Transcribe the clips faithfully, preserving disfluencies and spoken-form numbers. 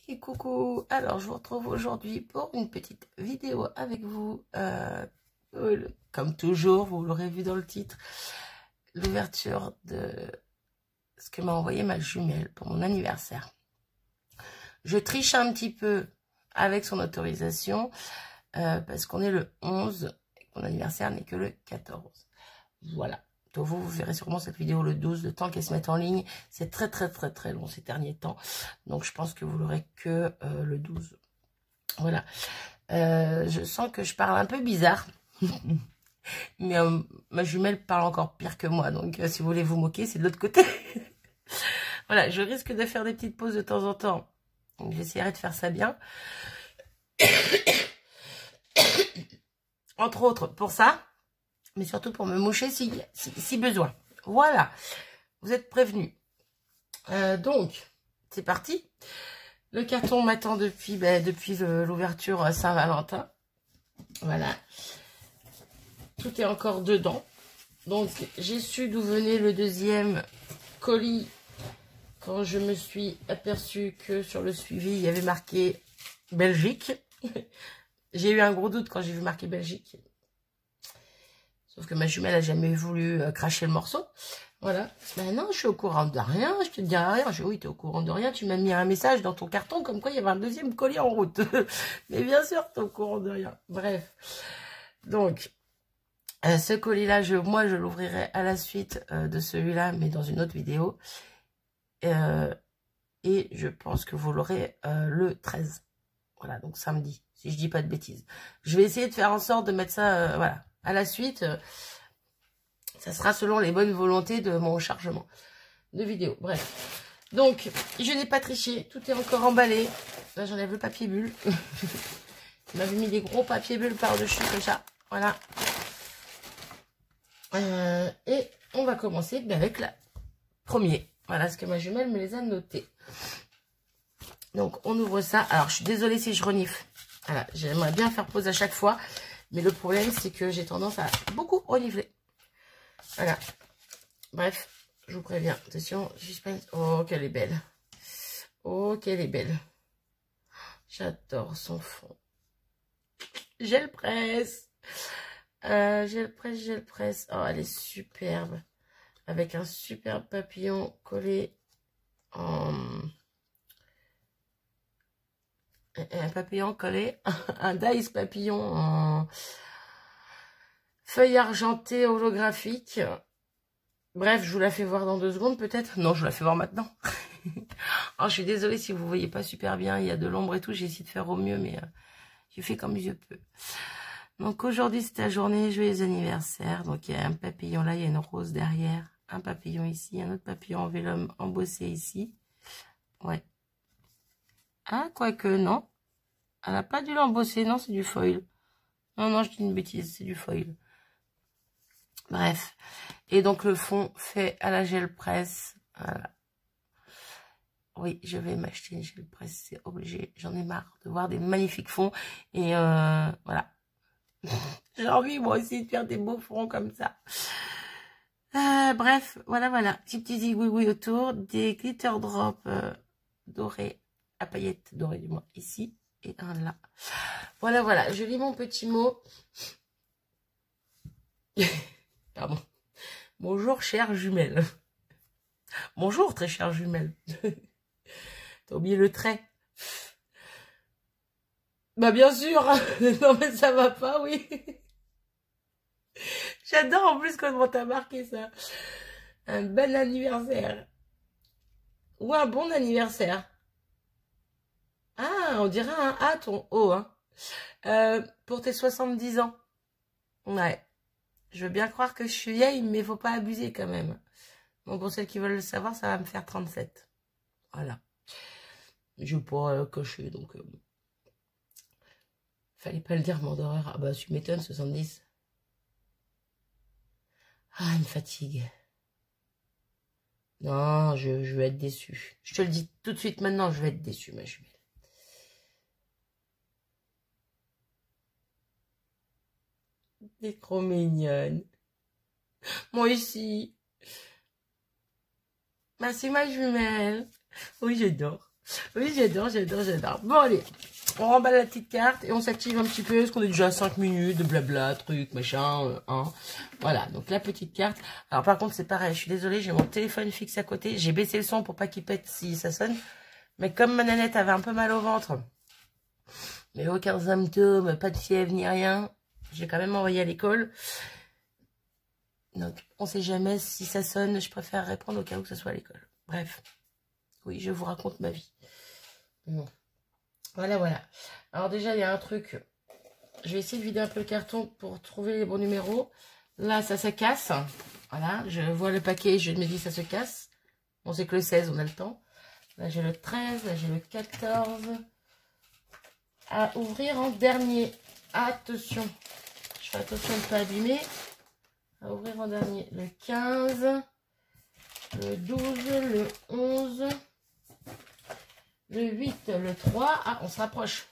Et coucou, alors je vous retrouve aujourd'hui pour une petite vidéo avec vous, euh, euh, comme toujours, vous l'aurez vu dans le titre, l'ouverture de ce que m'a envoyé ma jumelle pour mon anniversaire. Je triche un petit peu avec son autorisation, euh, parce qu'on est le onze, et que mon anniversaire n'est que le quatorze. Voilà. Donc vous, vous verrez sûrement cette vidéo le douze, le temps qu'elle se mette en ligne. C'est très très très très long ces derniers temps. Donc je pense que vous l'aurez que euh, le douze. Voilà. Euh, je sens que je parle un peu bizarre. Mais euh, ma jumelle parle encore pire que moi. Donc euh, si vous voulez vous moquer, c'est de l'autre côté. Voilà, je risque de faire des petites pauses de temps en temps. Donc j'essaierai de faire ça bien. Entre autres pour ça. Mais surtout pour me moucher si, si, si besoin. Voilà, vous êtes prévenus. Euh, donc, c'est parti. Le carton m'attend depuis, ben, depuis l'ouverture Saint-Valentin. Voilà. Tout est encore dedans. Donc, j'ai su d'où venait le deuxième colis quand je me suis aperçue que sur le suivi, il y avait marqué Belgique. J'ai eu un gros doute quand j'ai vu marqué Belgique. Sauf que ma jumelle a jamais voulu euh, cracher le morceau. Voilà. Ben non, je suis au courant de rien. Je te dis rien. Je dis oui, tu es au courant de rien. Tu m'as mis un message dans ton carton comme quoi il y avait un deuxième colis en route. Mais bien sûr, tu es au courant de rien. Bref. Donc, euh, ce colis-là, je, moi, je l'ouvrirai à la suite euh, de celui-là, mais dans une autre vidéo. Euh, et je pense que vous l'aurez euh, le treize. Voilà, donc samedi, si je dis pas de bêtises. Je vais essayer de faire en sorte de mettre ça, euh, voilà. À la suite, euh, ça sera selon les bonnes volontés de mon chargement de vidéo. Bref. Donc, je n'ai pas triché. Tout est encore emballé. Là, j'enlève le papier bulle. Je m'avais mis des gros papiers bulles par-dessus comme ça. Voilà. Euh, et on va commencer avec la première. Voilà ce que ma jumelle me les a notés. Donc, on ouvre ça. Alors, je suis désolée si je renifle. Voilà, j'aimerais bien faire pause à chaque fois. Mais le problème, c'est que j'ai tendance à beaucoup renifler. Voilà. Bref, je vous préviens. Attention, suspense. Oh, qu'elle est belle. Oh, qu'elle est belle. J'adore son fond. Gel presse. Euh, gel presse, gel presse. Oh, elle est superbe. Avec un superbe papillon collé en... Un papillon collé. Un dice papillon en... feuille argentée holographique. Bref, je vous la fais voir dans deux secondes peut-être. Non, je vous la fais voir maintenant. Alors, je suis désolée si vous ne voyez pas super bien. Il y a de l'ombre et tout. J'ai essayé de faire au mieux, mais euh, j'ai fait comme je peux. Donc, aujourd'hui, c'est la journée joyeux anniversaire. Donc, il y a un papillon là. Il y a une rose derrière. Un papillon ici. Un autre papillon en vélum embossé ici. Ouais. Ah, quoique, non. Elle n'a pas dû l'embosser. Non, c'est du foil. Non, non, je dis une bêtise. C'est du foil. Bref. Et donc, le fond fait à la gel presse. Voilà. Oui, je vais m'acheter une gel presse. C'est obligé. J'en ai marre de voir des magnifiques fonds. Et euh, voilà. J'ai envie, moi aussi, de faire des beaux fonds comme ça. Euh, bref, voilà, voilà. Petit petit zigouigoui autour. Des glitter drops euh, dorés. À paillettes dorées, du moins. Ici. Et un là. Voilà, voilà. Je lis mon petit mot. Pardon. Bonjour, chère jumelle. Bonjour, très chère jumelle. T'as oublié le trait. Bah, bien sûr. Non, mais ça va pas, oui. J'adore en plus comment t'as marqué ça. Un bel anniversaire. Ou un bon anniversaire. Ah, on dirait un A, ton O, hein. Euh, pour tes soixante-dix ans. Ouais. Je veux bien croire que je suis vieille, mais faut pas abuser quand même. Bon, pour celles qui veulent le savoir, ça va me faire trente-sept. Voilà. Je vais pas euh, cocher, donc... Euh, fallait pas le dire, mort d'horreur. Ah bah, tu m'étonnes, soixante-dix. Ah, elle me fatigue. Non, je, je vais être déçue. Je te le dis tout de suite maintenant, je vais être déçue, ma jumelle. T'es trop mignonne. Moi aussi. Merci, ma jumelle. Oui, j'adore. Oui, j'adore, j'adore, j'adore. Bon, allez, on remballe la petite carte et on s'active un petit peu, parce qu'on est déjà à cinq minutes de blabla, truc, machin, euh, hein. Voilà, donc la petite carte. Alors, par contre, c'est pareil, je suis désolée, j'ai mon téléphone fixe à côté. J'ai baissé le son pour pas qu'il pète si ça sonne. Mais comme ma nanette avait un peu mal au ventre, mais aucun symptôme, pas de fièvre ni rien, j'ai quand même envoyé à l'école. Donc, on sait jamais si ça sonne, je préfère répondre au cas où que ce soit à l'école. Bref. Oui, je vous raconte ma vie. Bon. Voilà, voilà. Alors déjà, il y a un truc. Je vais essayer de vider un peu le carton pour trouver les bons numéros. Là, ça se casse. Voilà, je vois le paquet, je me dis ça se casse. Bon, c'est que le seize, on a le temps. Là, j'ai le treize, là, j'ai le quatorze. À ouvrir en dernier. Attention. Je fais attention de ne pas abîmer. À ouvrir en dernier. Le quinze, le douze, le onze, le huit, le trois. Ah, on se rapproche.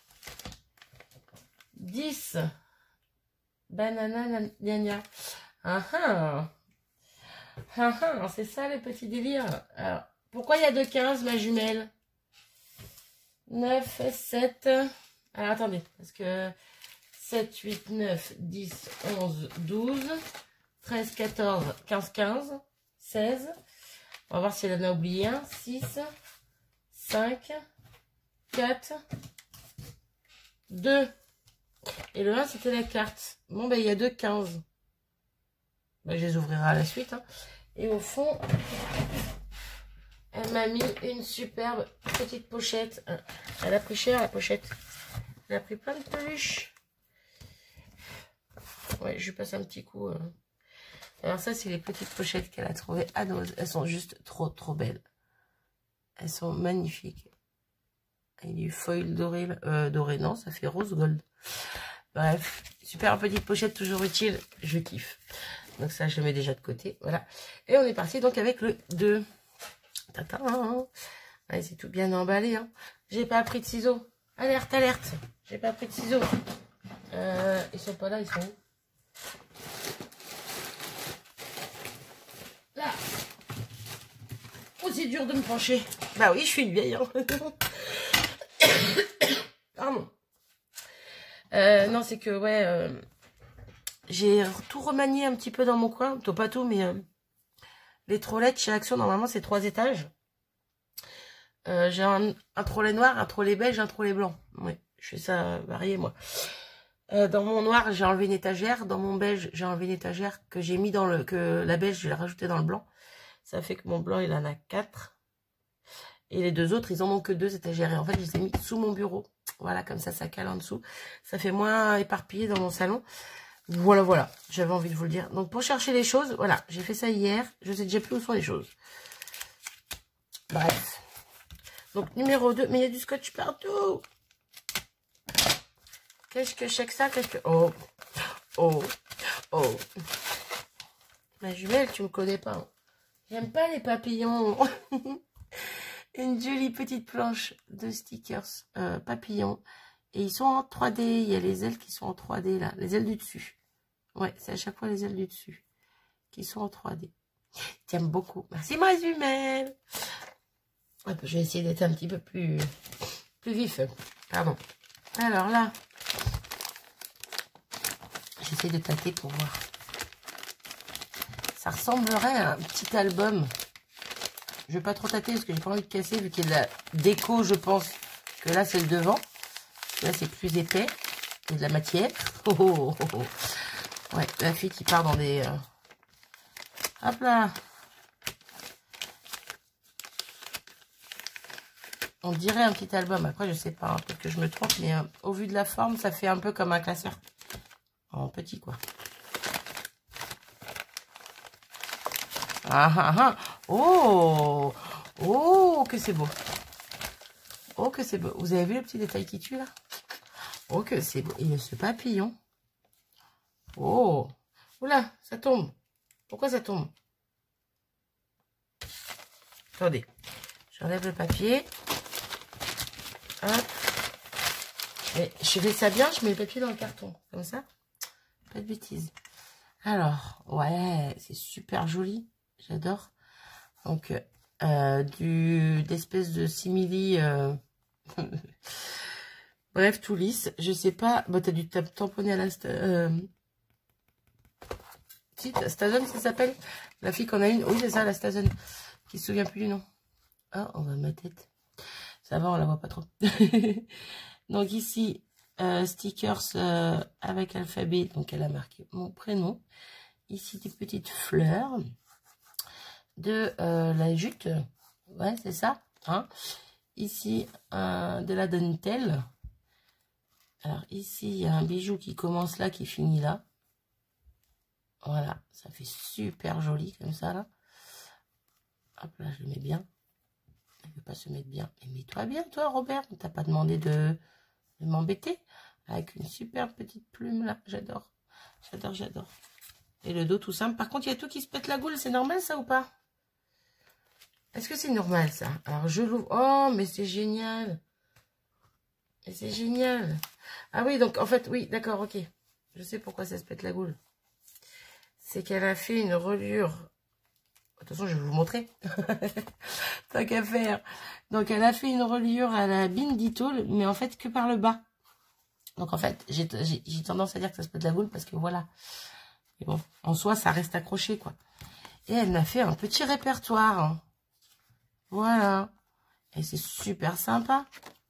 dix. Banana, gna Ah ah. Ah ah, c'est ça le petit délire. Alors, pourquoi il y a deux quinze, ma jumelle? neuf, sept. Alors, attendez, parce que sept, huit, neuf, dix, onze, douze, treize, quatorze, quinze, quinze, seize. On va voir si elle en a oublié un. six, cinq, quatre, deux. Et le un, c'était la carte. Bon, ben, il y a deux quinze. Ben, je les ouvrirai à la suite. Hein. Et au fond, elle m'a mis une superbe petite pochette. Elle a pris cher, la pochette. Elle a pris plein de peluches. Ouais, je lui passe un petit coup. Euh. Alors ça, c'est les petites pochettes qu'elle a trouvées à Nose. Elles sont juste trop, trop belles. Elles sont magnifiques. Il y a du foil doré. Euh, doré, non, ça fait rose gold. Bref, super petite pochette, toujours utile. Je kiffe. Donc ça, je le mets déjà de côté. Voilà. Et on est parti donc avec le deux. Tata. Allez, c'est tout bien emballé. Hein. J'ai pas pris de ciseaux. Alerte, alerte. J'ai pas pris de ciseaux. Euh, ils sont pas là, ils sont où? Là. Oh, c'est dur de me pencher. Bah oui, je suis une vieille. Hein. Pardon. Euh, non, c'est que, ouais, euh, j'ai tout remanié un petit peu dans mon coin. Tout, pas tout, mais euh, les trollettes chez Action, normalement, c'est trois étages. Euh, j'ai un, un trollet noir, un trollet beige, un trollet blanc. Ouais, je fais ça varié, moi. Euh, dans mon noir, j'ai enlevé une étagère. Dans mon beige, j'ai enlevé une étagère que j'ai mis dans le... que la beige, je l'ai rajoutée dans le blanc. Ça fait que mon blanc, il en a quatre. Et les deux autres, ils en ont que deux étagères. Et en fait, je les ai mis sous mon bureau. Voilà, comme ça, ça cale en dessous. Ça fait moins éparpillé dans mon salon. Voilà, voilà. J'avais envie de vous le dire. Donc, pour chercher les choses, voilà. J'ai fait ça hier. Je sais déjà plus où sont les choses. Bref. Donc, numéro deux. Mais il y a du scotch partout. Qu'est-ce que c'est que ça? Qu'est-ce que... Oh. Oh. Oh. Ma jumelle, tu me connais pas. Hein. J'aime pas les papillons. Une jolie petite planche de stickers euh, papillons. Et ils sont en trois D. Il y a les ailes qui sont en trois D là. Les ailes du dessus. Ouais, c'est à chaque fois les ailes du dessus. Qui sont en trois D. J'aime beaucoup. Merci ma jumelle. Ouais, je vais essayer d'être un petit peu plus, plus vif. Pardon. Alors là. J'essaie de tâter pour voir. Ça ressemblerait à un petit album. Je vais pas trop tâter parce que j'ai pas envie de casser vu qu'il y a de la déco, je pense que là c'est le devant. Là c'est plus épais. Il y a de la matière. Oh, oh, oh, oh. Ouais, la fille qui part dans des... Euh... Hop là. On dirait un petit album. Après je sais pas, hein, peut-être que je me trompe, mais euh, au vu de la forme, ça fait un peu comme un classeur. En petit quoi. Ah ah ah. Oh. Oh, que c'est beau. Oh, que c'est beau. Vous avez vu le petit détail qui tue, là? Oh, que c'est beau. Et ce papillon. Oh. Oula, ça tombe. Pourquoi ça tombe? Attendez. J'enlève le papier. Hop. Et je fais ça bien, je mets le papier dans le carton. Comme ça. Pas de bêtises. Alors, ouais, c'est super joli. J'adore. Donc, euh, du d'espèce de simili. Euh... Bref, tout lisse. Je sais pas. Bah, t'as dû tamponner à la. Euh... Si, Stazone, ça s'appelle. La fille qu'on a une. Oui, c'est ça, la Stazone. Qui se souvient plus du nom. Ah, on va ma tête. Ça va, on la voit pas trop. Donc ici, euh, stickers euh, avec alphabet. Donc elle a marqué mon prénom. Ici, des petites fleurs. De euh, la jute. Ouais, c'est ça. Hein. Ici, euh, de la dentelle. Alors ici, il y a un bijou qui commence là, qui finit là. Voilà, ça fait super joli comme ça là. Hop là, je le mets bien. Elle ne veut pas se mettre bien. Mais mets-toi bien toi, Robert. On t'a pas demandé de, de m'embêter. Avec une super petite plume là. J'adore. J'adore, j'adore. Et le dos tout simple. Par contre, il y a tout qui se pète la goule. C'est normal ça ou pas? Est-ce que c'est normal ça? Alors je l'ouvre. Oh, mais c'est génial. Et c'est génial. Ah oui, donc en fait, oui, d'accord, ok. Je sais pourquoi ça se pète la goule. C'est qu'elle a fait une reliure. Attention, je vais vous montrer. Tant qu'à faire. Donc elle a fait une reliure à la Binditool, mais en fait que par le bas. Donc en fait, j'ai tendance à dire que ça se pète la goule parce que voilà. Mais bon, en soi, ça reste accroché, quoi. Et elle m'a fait un petit répertoire. Voilà. Et c'est super sympa.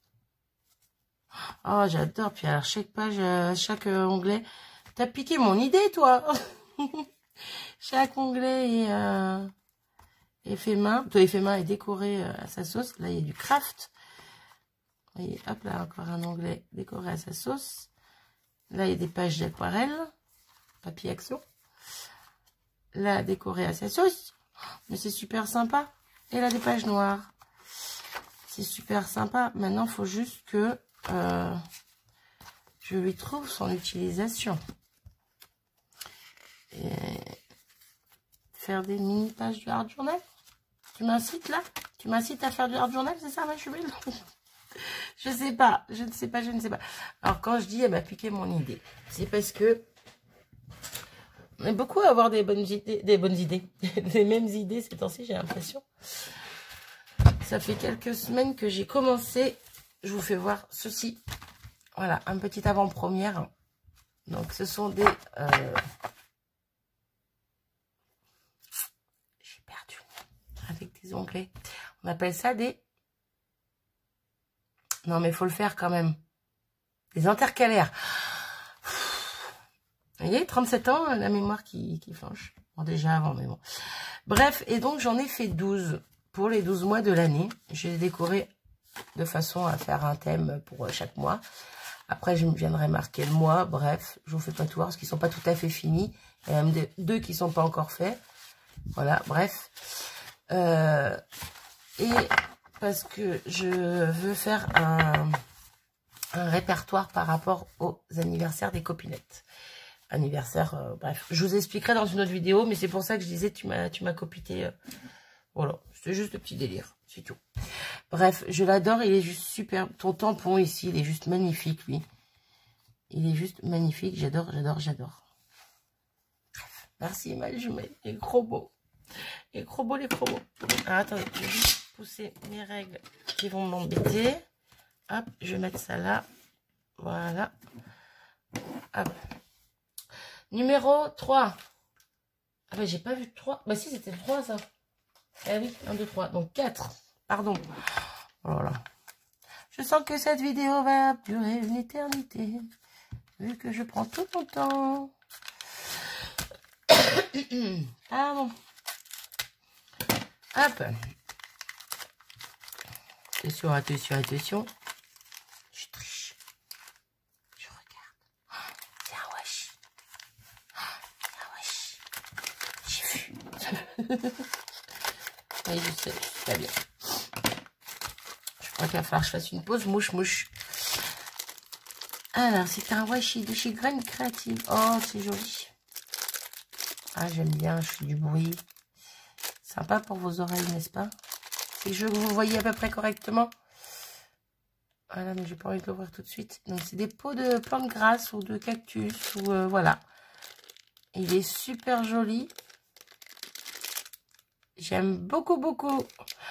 Oh, j'adore. Puis alors, chaque page, chaque onglet. T'as piqué mon idée, toi. Chaque onglet est, euh, est fait main. Toi, est fait main et décoré à sa sauce. Là, il y a du craft. Vous voyez, hop là, encore un onglet décoré à sa sauce. Là, il y a des pages d'aquarelle. Papier action. Là, décoré à sa sauce. Mais c'est super sympa. Et là, des pages noires. C'est super sympa. Maintenant, il faut juste que euh, je lui trouve son utilisation. Et faire des mini pages du hard journal. Tu m'incites là? Tu m'incites à faire du hard journal, c'est ça ma chumelle? Je sais pas, je ne sais pas, je ne sais pas. Alors quand je dis elle m'a piqué mon idée, c'est parce que on est beaucoup à avoir des bonnes idées, des bonnes idées, des mêmes idées ces temps-ci, j'ai l'impression. Ça fait quelques semaines que j'ai commencé. Je vous fais voir ceci. Voilà, un petit avant-première. Donc ce sont des euh, j'ai perdu avec des onglets. On appelle ça des. Non, mais il faut le faire quand même. Des intercalaires. Vous voyez, trente-sept ans, la mémoire qui, qui flanche. Bon, déjà avant, mais bon. Bref, et donc j'en ai fait douze pour les douze mois de l'année. J'ai décoré de façon à faire un thème pour chaque mois. Après, je viendrai marquer le mois. Bref, je vous fais pas tout voir parce qu'ils sont pas tout à fait finis. Il y a même deux qui sont pas encore faits. Voilà, bref. Euh, et... parce que je veux faire un, un répertoire par rapport aux anniversaires des copinettes. Anniversaire, euh, bref. Je vous expliquerai dans une autre vidéo, mais c'est pour ça que je disais, tu m'as tu m'as copité. Euh, voilà, c'était juste le petit délire, c'est tout. Bref, je l'adore, il est juste super. Ton tampon ici, il est juste magnifique, lui. Il est juste magnifique, j'adore, j'adore, j'adore. Bref, merci ma jumelle, les gros beaux. Les gros beaux, les gros beaux. Alors, attendez, je vais juste pousser mes règles qui vont m'embêter. Hop, je vais mettre ça là. Voilà. Hop. Numéro trois. Ah bah j'ai pas vu trois. Bah si, c'était le trois ça. Ah oui, un, deux, trois. Donc quatre. Pardon. Voilà. Je sens que cette vidéo va durer une éternité. Vu que je prends tout mon temps. Pardon. Hop. Attention, attention, attention. Je triche. Je regarde. C'est un washi. C'est un washi. J'ai vu. Oui, je sais, je sais pas bien. Je crois qu'il va falloir que je fasse une pause mouche mouche. Alors, c'est un washi de chez Graine Créative. Oh, c'est joli. Ah, j'aime bien, je fais du bruit. Sympa pour vos oreilles, n'est-ce pas? Et je vous voyez à peu près correctement. Voilà, mais j'ai pas envie de l'ouvrir tout de suite. Donc, c'est des pots de plantes grasses ou de cactus. Ou euh, voilà. Il est super joli. J'aime beaucoup, beaucoup.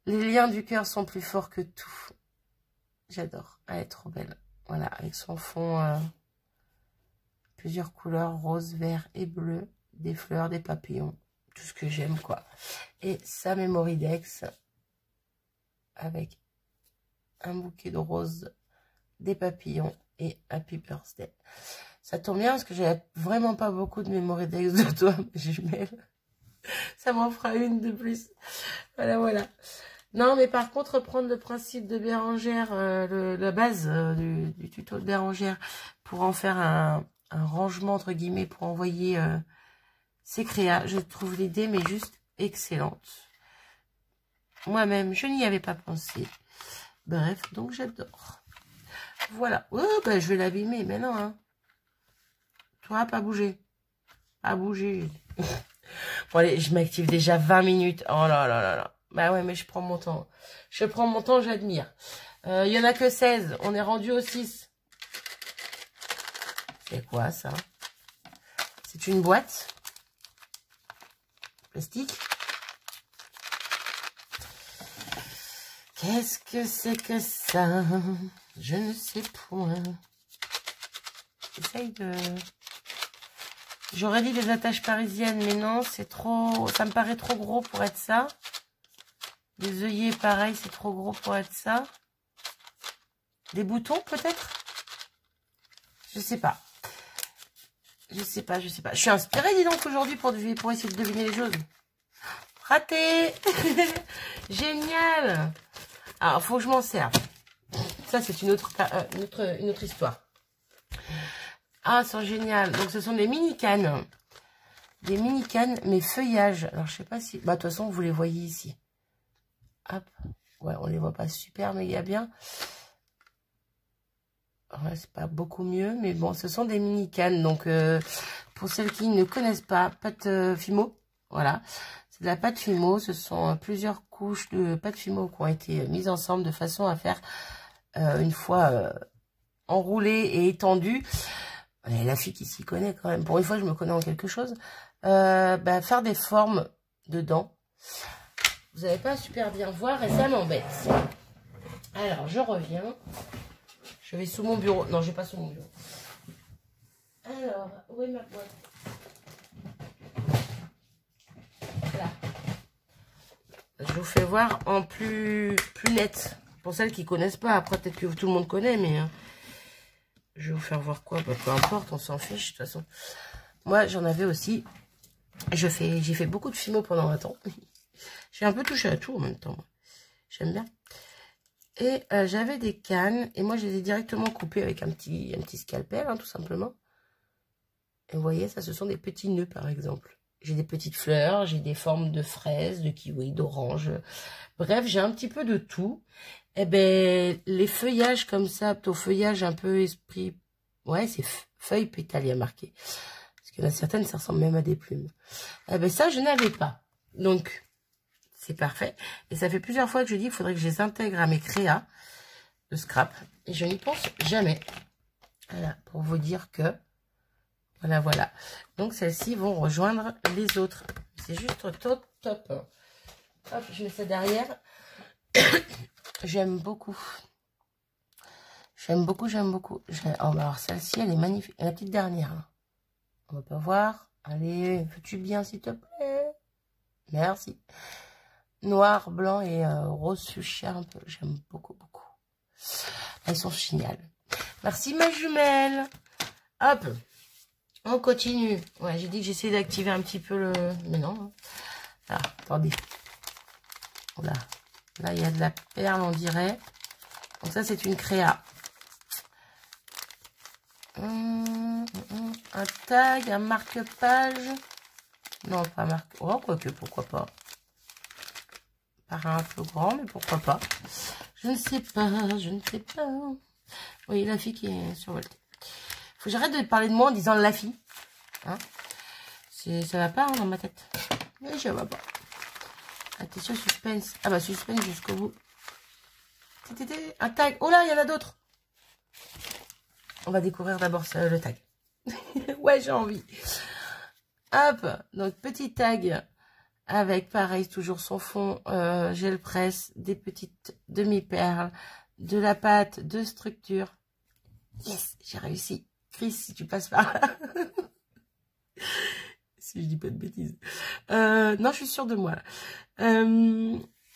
Les liens du cœur sont plus forts que tout. J'adore. Elle est trop belle. Voilà, avec son fond, euh, plusieurs couleurs, rose, vert et bleu, des fleurs, des papillons, tout ce que j'aime, quoi. Et sa Memory Dex, avec un bouquet de roses, des papillons et Happy Birthday. Ça tombe bien parce que j'avais vraiment pas beaucoup de Memory Dex de toi, jumelle. Ça m'en fera une de plus. Voilà, voilà. Non, mais par contre, reprendre le principe de Bérangère, euh, le, la base euh, du, du tuto de Bérangère, pour en faire un, un rangement, entre guillemets, pour envoyer euh, ses créas. Je trouve l'idée, mais juste excellente. Moi-même, je n'y avais pas pensé. Bref, donc j'adore. Voilà. Oh, ben, je vais l'abîmer, mais non. Hein. Toi, pas bouger. Pas bouger. Bon, allez, je m'active déjà vingt minutes. Oh là là là là. Bah ouais, mais je prends mon temps. Je prends mon temps, j'admire. Il euh, y en a que seize. On est rendu au six. C'est quoi, ça? C'est une boîte. Plastique. Qu'est-ce que c'est que ça? Je ne sais point. J'essaye de... J'aurais dit des attaches parisiennes, mais non, c'est trop... Ça me paraît trop gros pour être ça. Des œillets, pareil, c'est trop gros pour être ça. Des boutons, peut-être? Je sais pas. Je sais pas, je sais pas. Je suis inspirée, dis donc, aujourd'hui, pour, pour essayer de deviner les choses. Raté. Génial. Alors, faut que je m'en serve. Ça, c'est une autre, euh, une, autre, une autre histoire. Ah, c'est génial. Donc, ce sont des mini-cannes. Des mini-cannes, mais feuillage. Alors, je sais pas si... Bah, de toute façon, vous les voyez ici. Hop. Ouais, on les voit pas super méga bien. Ouais, c'est pas beaucoup mieux, mais bon, ce sont des mini cannes. Donc, euh, pour celles qui ne connaissent pas, pâte euh, Fimo, voilà. C'est de la pâte Fimo. Ce sont euh, plusieurs couches de pâte Fimo qui ont été euh, mises ensemble de façon à faire, euh, une fois euh, enroulée et étendue. Et la fille qui s'y connaît quand même. Pour une fois, je me connais en quelque chose. Euh, bah, faire des formes dedans. Vous n'allez pas super bien voir et ça m'embête. Alors, je reviens. Je vais sous mon bureau. Non, je vais pas sous mon bureau. Alors, où est ma boîte? Là. Je vous fais voir en plus, plus net. Pour celles qui connaissent pas. Après, peut-être que tout le monde connaît, mais... Hein, je vais vous faire voir quoi. Bah, peu importe, on s'en fiche, de toute façon. Moi, j'en avais aussi. Je fais, j'ai fait beaucoup de Fimo pendant un temps. J'ai un peu touché à tout en même temps. J'aime bien. Et euh, j'avais des cannes. Et moi, je les ai directement coupées avec un petit, un petit scalpel, hein, tout simplement. Et vous voyez, ça, ce sont des petits nœuds, par exemple. J'ai des petites fleurs, j'ai des formes de fraises, de kiwi, d'orange. Bref, j'ai un petit peu de tout. Et ben, les feuillages comme ça, plutôt feuillage un peu esprit... Ouais, c'est feuilles pétalières marquées. Parce qu'il y en a certaines, ça ressemble même à des plumes. Eh ben, ça, je n'avais pas. Donc... C'est parfait. Et ça fait plusieurs fois que je dis qu'il faudrait que je les intègre à mes créas de scrap. Et je n'y pense jamais. Voilà, pour vous dire que... Voilà, voilà. Donc, celles-ci vont rejoindre les autres. C'est juste top, top. Hop, je mets ça derrière. J'aime beaucoup. J'aime beaucoup, j'aime beaucoup. Oh, bah alors, celle-ci, elle est magnifique. La petite dernière. Là. On va pas voir. Allez, fais-tu bien, s'il te plaît? Merci. Noir, blanc et euh, rose fuchsia un peu. J'aime beaucoup, beaucoup. Elles sont géniales. Merci ma jumelle. Hop. On continue. Ouais, j'ai dit que j'essayais d'activer un petit peu le... Mais non. Ah, attendez. Là, là, il y a de la perle, on dirait. Donc ça, c'est une créa. Hum, hum, un tag, un marque-page. Non, pas marque... Oh, quoique, pourquoi pas. Un peu grand, mais pourquoi pas. Je ne sais pas, je ne sais pas. Oui, la fille qui est survoltée. Faut que j'arrête de parler de moi en disant la fille. Hein, ça va pas hein, dans ma tête. Mais je vois pas. Attention, suspense. Ah bah, suspense jusqu'au bout. C'était un tag. Oh là, il y en a d'autres. On va découvrir d'abord le tag. Ouais, j'ai envie. Hop, donc petit tag avec, pareil, toujours son fond euh, gel presse, des petites demi-perles, de la pâte de structure. Yes, j'ai réussi. Chris, si tu passes par là. Si je dis pas de bêtises. Euh, non, je suis sûre de moi. Euh,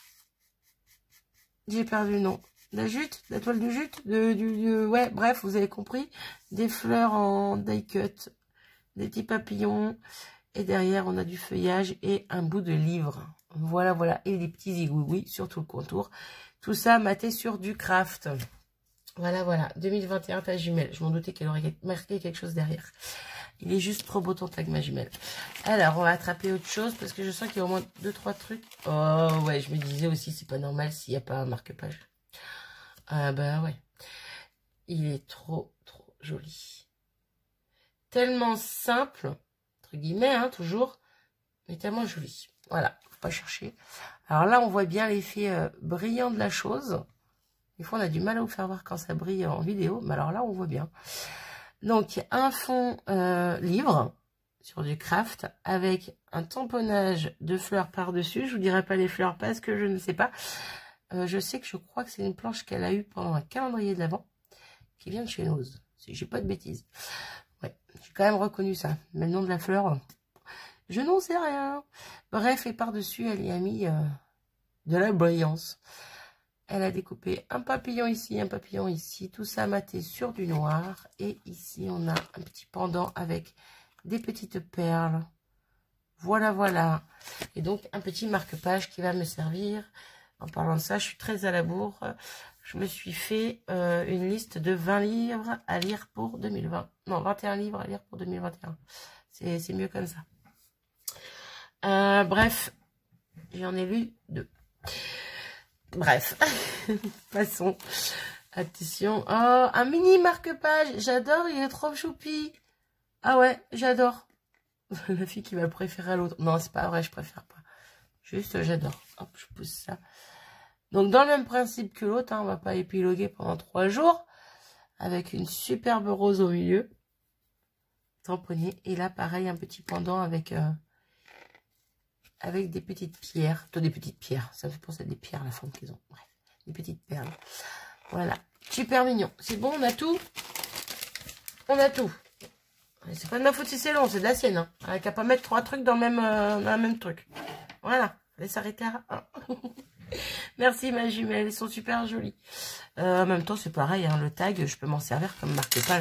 j'ai perdu le nom. La jute, la toile de jute, de, du, du, ouais, bref, vous avez compris. Des fleurs en die cut, des petits papillons. Et derrière, on a du feuillage et un bout de livre. Voilà, voilà. Et des petits zigouigouis sur tout le contour. Tout ça maté sur du craft. Voilà, voilà. deux mille vingt et un, ta jumelle. Je m'en doutais qu'elle aurait marqué quelque chose derrière. Il est juste trop beau ton tag, ma jumelle. Alors, on va attraper autre chose parce que je sens qu'il y a au moins deux trois trucs. Oh, ouais, je me disais aussi, c'est pas normal s'il n'y a pas un marque-page. Ah, bah ouais. Il est trop, trop joli. Tellement simple, entre guillemets, hein, toujours, mais tellement joli. Voilà, faut pas chercher. Alors là, on voit bien l'effet euh, brillant de la chose. Des fois, on a du mal à vous faire voir quand ça brille en vidéo, mais alors là, on voit bien. Donc, un fond euh, livre sur du craft avec un tamponnage de fleurs par-dessus. Je vous dirai pas les fleurs parce que je ne sais pas. Euh, je sais que je crois que c'est une planche qu'elle a eue pendant un calendrier de l'Avent qui vient de chez Nose, si j'ai pas de bêtises. Ouais, j'ai quand même reconnu ça. Mais le nom de la fleur, je n'en sais rien. Bref, et par-dessus, elle y a mis euh, de la brillance. Elle a découpé un papillon ici, un papillon ici, tout ça maté sur du noir. Et ici, on a un petit pendant avec des petites perles. Voilà, voilà. Et donc, un petit marque-page qui va me servir. En parlant de ça, je suis très à la bourre. Je me suis fait euh, une liste de vingt livres à lire pour deux mille vingt. Non, vingt et un livres à lire pour deux mille vingt et un. C'est mieux comme ça. Euh, bref, j'en ai lu deux. Bref, passons. Attention. Oh, un mini marque-page. J'adore, il est trop choupi. Ah ouais, j'adore. La fille qui va le préférer à l'autre. Non, c'est pas vrai, je préfère pas. Juste, j'adore. Hop, je pousse ça. Donc, dans le même principe que l'autre, hein, on va pas épiloguer pendant trois jours. Avec une superbe rose au milieu. Tamponné. Et là, pareil, un petit pendant avec... Euh, avec des petites pierres, plutôt des petites pierres, ça me fait penser à des pierres la forme qu'ils ont, bref, des petites perles, voilà, super mignon, c'est bon, on a tout, on a tout, c'est pas de ma faute si c'est long, c'est de la sienne, hein. Elle n'a pas mettre trois trucs dans le même, euh, dans le même truc, voilà, allez s'arrêter à un. Merci ma jumelle, elles sont super jolies, euh, en même temps c'est pareil, hein, le tag, je peux m'en servir comme marque-page,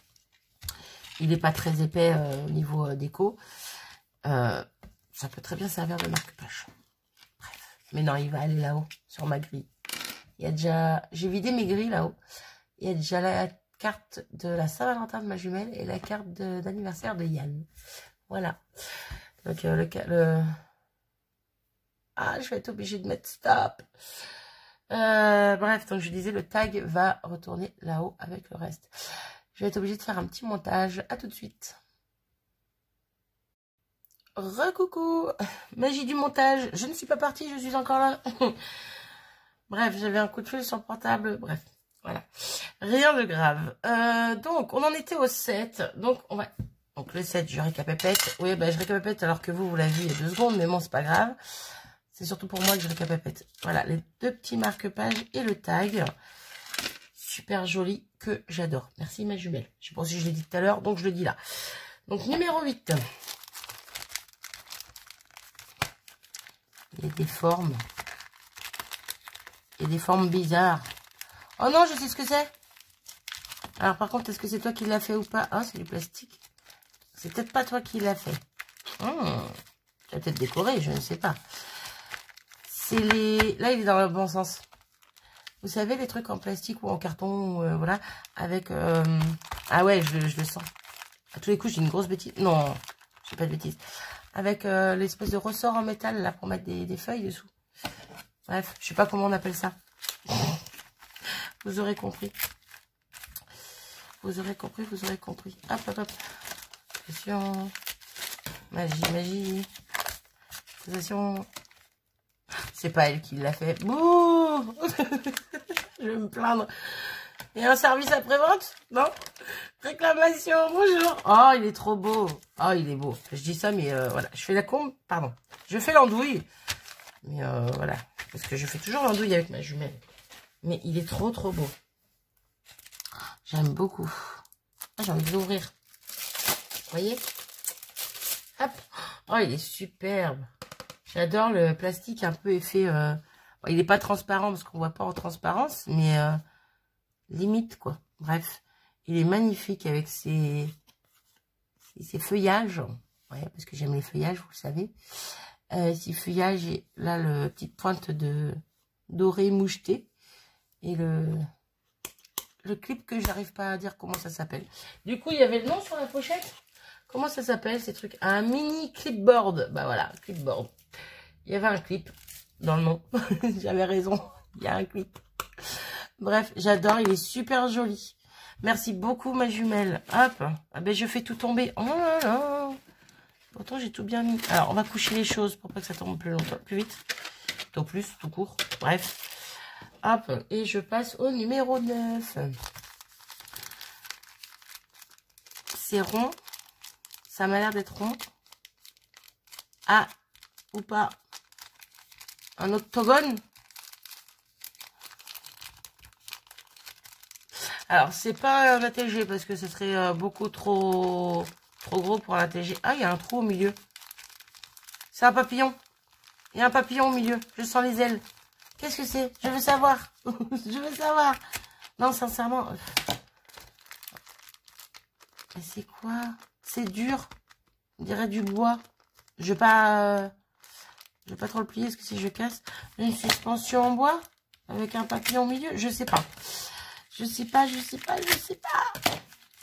il n'est pas très épais euh, au niveau euh, déco, euh, ça peut très bien servir de marque-page. Bref. Mais non, il va aller là-haut, sur ma grille. Il y a déjà... J'ai vidé mes grilles là-haut. Il y a déjà la carte de la Saint-Valentin de ma jumelle et la carte d'anniversaire de, de Yann. Voilà. Donc, euh, le, le... Ah, je vais être obligée de mettre stop. Euh, bref, donc je disais, le tag va retourner là-haut avec le reste. Je vais être obligée de faire un petit montage. À tout de suite. Recoucou, magie du montage, je ne suis pas partie, je suis encore là. Bref, j'avais un coup de fil sur le portable, bref, voilà. Rien de grave. Euh, donc, on en était au sept, donc on va... Donc le sept, je récapépète. Oui, bah, je récapépète alors que vous, vous l'avez vu il y a deux secondes, mais bon, c'est pas grave. C'est surtout pour moi que je récapépète. Voilà, les deux petits marque-pages et le tag. Super joli, que j'adore. Merci ma jumelle. Je sais pas si je l'ai dit tout à l'heure, donc je le dis là. Donc, numéro huit. Il y a des formes. Il y a des formes bizarres. Oh non, je sais ce que c'est. Alors par contre, est-ce que c'est toi qui l'as fait ou pas? Ah, c'est du plastique. C'est peut-être pas toi qui l'as fait. Hum, tu vas peut-être décorer, je ne sais pas. C'est les... Là, il est dans le bon sens. Vous savez, les trucs en plastique ou en carton, euh, voilà, avec... Euh... Ah ouais, je, je le sens. À tous les coups, j'ai une grosse bêtise. Non, je pas de bêtises. Avec euh, l'espèce de ressort en métal, là, pour mettre des, des feuilles dessous. Bref, je sais pas comment on appelle ça. Vous aurez compris. Vous aurez compris, vous aurez compris. Hop, hop, hop. Attention. Magie, magie. Attention. C'est pas elle qui l'a fait. Bouh. Je vais me plaindre. Et un service après-vente? Non? Réclamation, bonjour. Oh, il est trop beau. Oh, il est beau. Je dis ça, mais euh, voilà. Je fais la combe, pardon. Je fais l'andouille. Mais euh, voilà. Parce que je fais toujours l'andouille avec ma jumelle. Mais il est trop, trop beau. J'aime beaucoup. Ah, j'ai envie de l'ouvrir. Vous voyez? Hop. Oh, il est superbe. J'adore le plastique un peu effet... Euh... Bon, il n'est pas transparent parce qu'on ne voit pas en transparence. Mais euh, limite, quoi. Bref. Il est magnifique avec ses, ses feuillages. Ouais, parce que j'aime les feuillages, vous le savez. Euh, ces feuillages, et là, le petite pointe de doré moucheté. Et le, le clip que j'arrive pas à dire comment ça s'appelle. Du coup, il y avait le nom sur la pochette. Comment ça s'appelle ces trucs? Un mini clipboard. Bah voilà, clipboard. Il y avait un clip dans le nom. J'avais raison. Il y a un clip. Bref, j'adore. Il est super joli. Merci beaucoup, ma jumelle. Hop. Ah ben, je fais tout tomber. Oh là là. Pourtant, j'ai tout bien mis. Alors, on va coucher les choses pour pas que ça tombe plus longtemps, plus vite. Tout plus, tout court. Bref. Hop. Et je passe au numéro neuf. C'est rond. Ça m'a l'air d'être rond. Ah, ou pas. Un octogone. Alors, c'est pas un A T G parce que ce serait euh, beaucoup trop, trop gros pour un A T G. Ah, il y a un trou au milieu. C'est un papillon. Il y a un papillon au milieu. Je sens les ailes. Qu'est-ce que c'est? Je veux savoir. Je veux savoir. Non, sincèrement. Mais c'est quoi? C'est dur. On dirait du bois. Je vais pas... Euh, je vais pas trop le plier parce que si je casse. Une suspension en bois avec un papillon au milieu. Je sais pas. Je sais pas, je sais pas, je sais pas.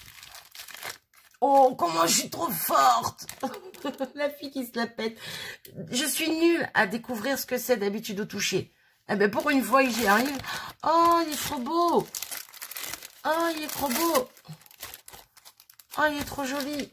Oh, comment je suis trop forte. La fille qui se la pète. Je suis nulle à découvrir ce que c'est d'habitude au toucher. Eh ben, pour une fois, j'y arrive. Oh, il est trop beau. Oh, il est trop beau. Oh, il est trop joli.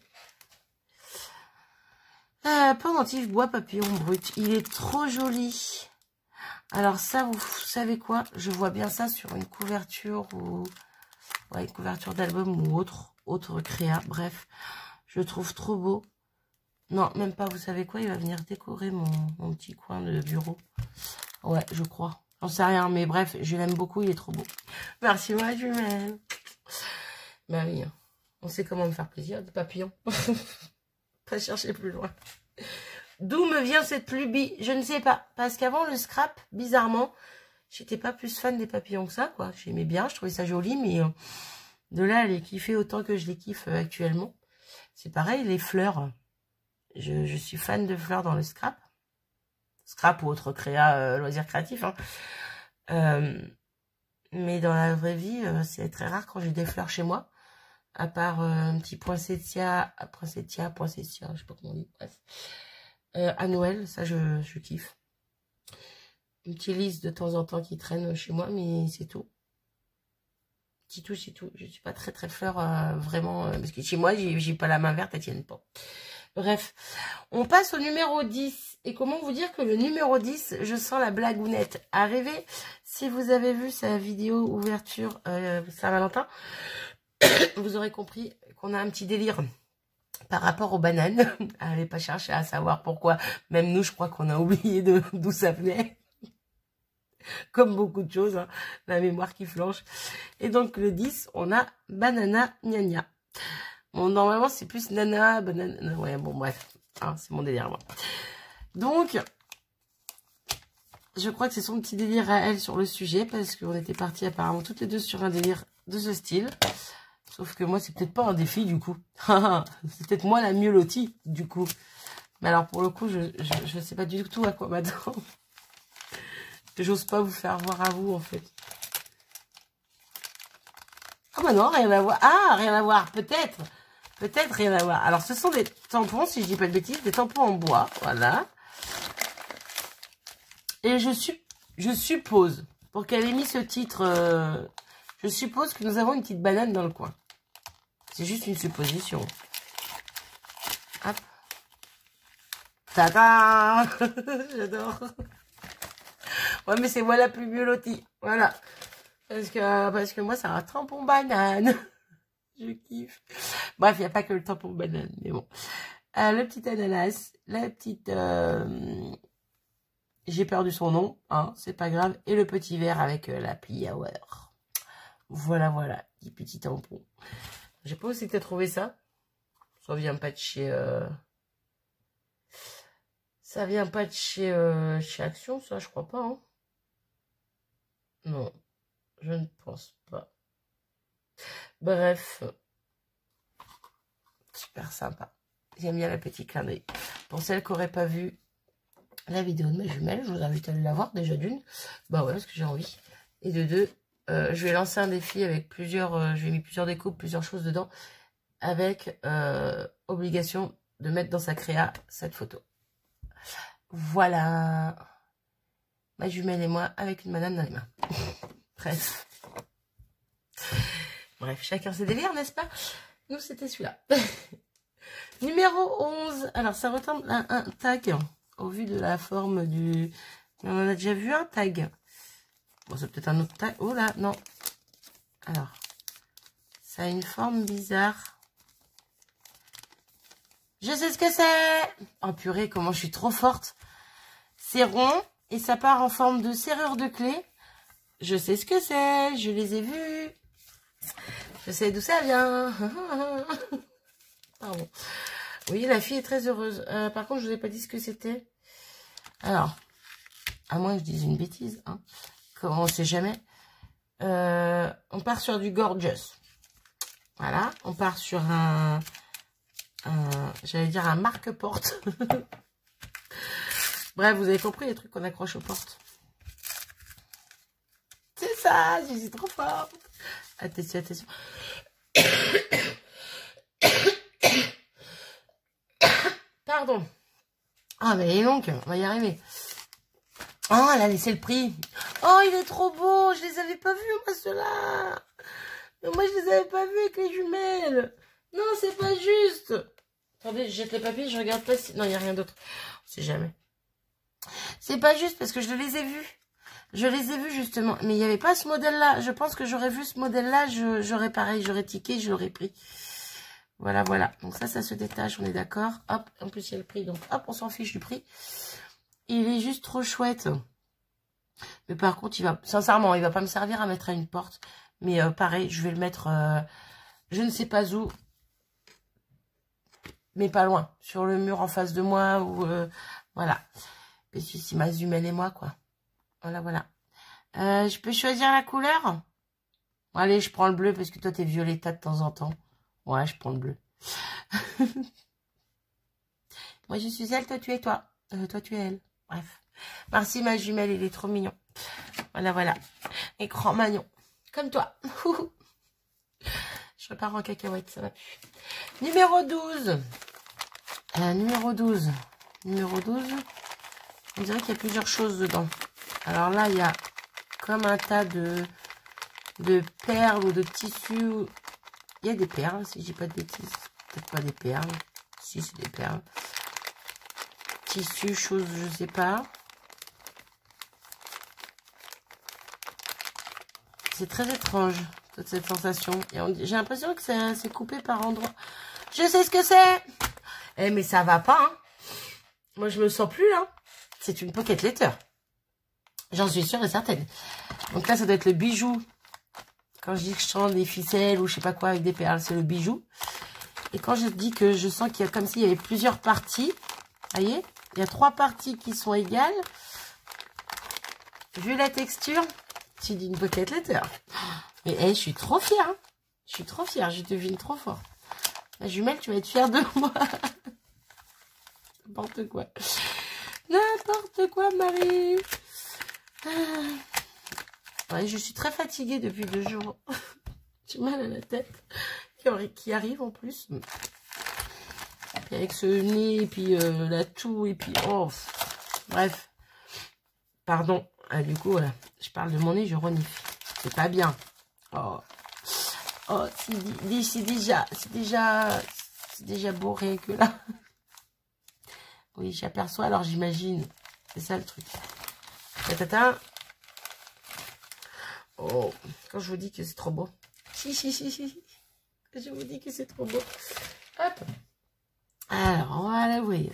Euh, pendentif bois papillon brut. Il est trop joli. Alors ça, vous savez quoi? Je vois bien ça sur une couverture ou... Ouais, une couverture d'album ou autre, autre créa. Bref, je le trouve trop beau. Non, même pas, vous savez quoi? Il va venir décorer mon, mon petit coin de bureau. Ouais, je crois. J'en sais rien, mais bref, je l'aime beaucoup, il est trop beau. Merci, ma jumelle. Bah oui, on sait comment me faire plaisir, des papillons. Pas chercher plus loin. D'où me vient cette lubie? Je ne sais pas. Parce qu'avant, le scrap, bizarrement, j'étais pas plus fan des papillons que ça, quoi. J'aimais bien, je trouvais ça joli, mais euh, de là à les kiffer autant que je les kiffe euh, actuellement. C'est pareil, les fleurs. Je, je suis fan de fleurs dans le scrap. Scrap ou autre créa, euh, loisir créatif. Hein. Euh, mais dans la vraie vie, euh, c'est très rare quand j'ai des fleurs chez moi. À part euh, un petit poinsettia, poinsettia, poinsettia, je sais pas comment on dit, bref. Euh, à Noël, ça je, je kiffe. Une petite liste de temps en temps qui traîne chez moi, mais c'est tout. C'est tout, c'est tout. Je suis pas très très fleur, euh, vraiment, euh, parce que chez moi, j'ai pas la main verte, elle tienne pas. Bref, on passe au numéro dix. Et comment vous dire que le numéro dix, je sens la blagounette arriver. Si vous avez vu sa vidéo ouverture euh, Saint-Valentin, vous aurez compris qu'on a un petit délire par rapport aux bananes. Allez pas chercher à savoir pourquoi. Même nous, je crois qu'on a oublié d'où ça venait. Comme beaucoup de choses, hein, la mémoire qui flanche. Et donc, le dix, on a banana gna gna. Bon, normalement, c'est plus nana, banana... Ouais, bon, bref. Hein, c'est mon délire, moi. Donc, je crois que c'est son petit délire à elle sur le sujet, parce qu'on était partis apparemment toutes les deux sur un délire de ce style. Sauf que moi, c'est peut-être pas un défi, du coup. C'est peut-être moi la mieux lotie, du coup. Mais alors, pour le coup, je je, je sais pas du tout à quoi m'attendre. J'ose pas vous faire voir à vous, en fait. Ah bah non, rien à voir. Ah, rien à voir, peut-être. Peut-être rien à voir. Alors, ce sont des tampons, si je dis pas de bêtises, des tampons en bois, voilà. Et je, su je suppose, pour qu'elle ait mis ce titre, euh, je suppose que nous avons une petite banane dans le coin. C'est juste une supposition. Hop. Tada. J'adore. Ouais, mais c'est moi la plus mieux lotie. Voilà. Parce que, parce que moi, c'est un tampon banane. Je kiffe. Bref, il n'y a pas que le tampon banane, mais bon. Euh, le petit ananas, la petite... Euh... J'ai perdu son nom, hein, c'est pas grave. Et le petit verre avec euh, l'appli Hour. Voilà, voilà, des petits tampons. J'ai pas aussi que t'as trouvé ça. Ça vient pas de chez... Euh... Ça vient pas de chez, euh, chez Action, ça, je crois pas. Hein. Non, je ne pense pas. Bref. Super sympa. J'aime bien la petite clin d'œil. Pour celles qui n'auraient pas vu la vidéo de ma jumelle, je vous invite à aller la voir déjà d'une. Bah ouais, parce que j'ai envie. Et de deux, euh, je vais lancer un défi avec plusieurs... Euh, je vais mettre plusieurs découpes, plusieurs choses dedans. Avec euh, obligation de mettre dans sa créa cette photo. Voilà. Ma jumelle et moi avec une banane dans les mains. Bref. Bref, chacun ses délires, n'est-ce pas? Nous, c'était celui-là. Numéro onze. Alors, ça ressemble à un tag. Au vu de la forme du... On en a déjà vu un tag. Bon, c'est peut-être un autre tag. Oh là, non. Alors, ça a une forme bizarre. Je sais ce que c'est. Oh purée, comment je suis trop forte. C'est rond et ça part en forme de serrure de clé. Je sais ce que c'est. Je les ai vus. Je sais d'où ça vient. Pardon. Oui, la fille est très heureuse. Euh, par contre, je vous ai pas dit ce que c'était. Alors, à moins que je dise une bêtise, hein. Comment on sait jamais. Euh, on part sur du gorgeous. Voilà, on part sur un, un j'allais dire un marque-porte. Bref, vous avez compris les trucs qu'on accroche aux portes. C'est ça, je suis trop forte. Attention, attention. Pardon. Ah, mais elle est longue, on va y arriver. Oh, elle a laissé le prix. Oh, il est trop beau. Je les avais pas vus, moi, ceux-là. Moi, je les avais pas vus avec les jumelles. Non, c'est pas juste. Attendez, je jette les papiers, je regarde pas si... Non, il n'y a rien d'autre. On sait jamais. C'est pas juste parce que je les ai vus. Je les ai vus, justement. Mais il n'y avait pas ce modèle-là. Je pense que j'aurais vu ce modèle-là. J'aurais pareil, j'aurais tiqué, je l'aurais pris. Voilà, voilà. Donc ça, ça se détache, on est d'accord. Hop, en plus, il y a le prix. Donc, hop, on s'en fiche du prix. Il est juste trop chouette. Mais par contre, il va, sincèrement, il va pas me servir à mettre à une porte. Mais euh, pareil, je vais le mettre, euh, je ne sais pas où. Mais pas loin. Sur le mur en face de moi. Ou euh, voilà. Et c'est ma jumelle et moi, quoi. Voilà, voilà. Euh, je peux choisir la couleur? Bon, allez, je prends le bleu parce que toi, t'es violetta de temps en temps. Ouais, je prends le bleu. Moi, je suis elle, toi, tu es toi. Euh, toi, tu es elle. Bref. Merci, ma jumelle, il est trop mignon. Voilà, voilà. Écran magnon. Comme toi. Je repars en cacahuète, ça va plus. Numéro douze. Euh, numéro douze. Numéro douze. On dirait qu'il y a plusieurs choses dedans. Alors là, il y a comme un tas de, de perles ou de tissus. Il y a des perles, si je dis pas de bêtises. Peut-être pas des perles. Si, c'est des perles. Tissu, chose, je sais pas. C'est très étrange, toute cette sensation. J'ai l'impression que c'est coupé par endroits. Je sais ce que c'est. Eh, mais ça va pas, hein. Moi, je me sens plus, là. C'est une pocket letter. J'en suis sûre et certaine. Donc là, ça doit être le bijou. Quand je dis que je sens des ficelles ou je sais pas quoi avec des perles, c'est le bijou. Et quand je dis que je sens qu'il y a comme s'il y avait plusieurs parties, vous voyez, il y a trois parties qui sont égales. Vu la texture, c'est d'une pocket letter. Et hey, je suis trop fière. Hein. Je suis trop fière, je devine trop fort. La jumelle, tu vas être fière de moi. N'importe quoi. N'importe quoi, Marie. Ah. Ouais, je suis très fatiguée depuis deux jours. J'ai mal à la tête. Qui arrive en plus. Puis avec ce nez, et puis euh, la toux, et puis... Oh, bref. Pardon. Ah, du coup, voilà. Je parle de mon nez, je renifle. C'est pas bien. Oh, oh c'est déjà... C'est déjà... C'est déjà beau rien que là. Oui, j'aperçois, alors j'imagine. C'est ça le truc. Tata. Oh, quand je vous dis que c'est trop beau. Si, si, si, si. Je vous dis que c'est trop beau. Hop. Alors, on va l'ouvrir.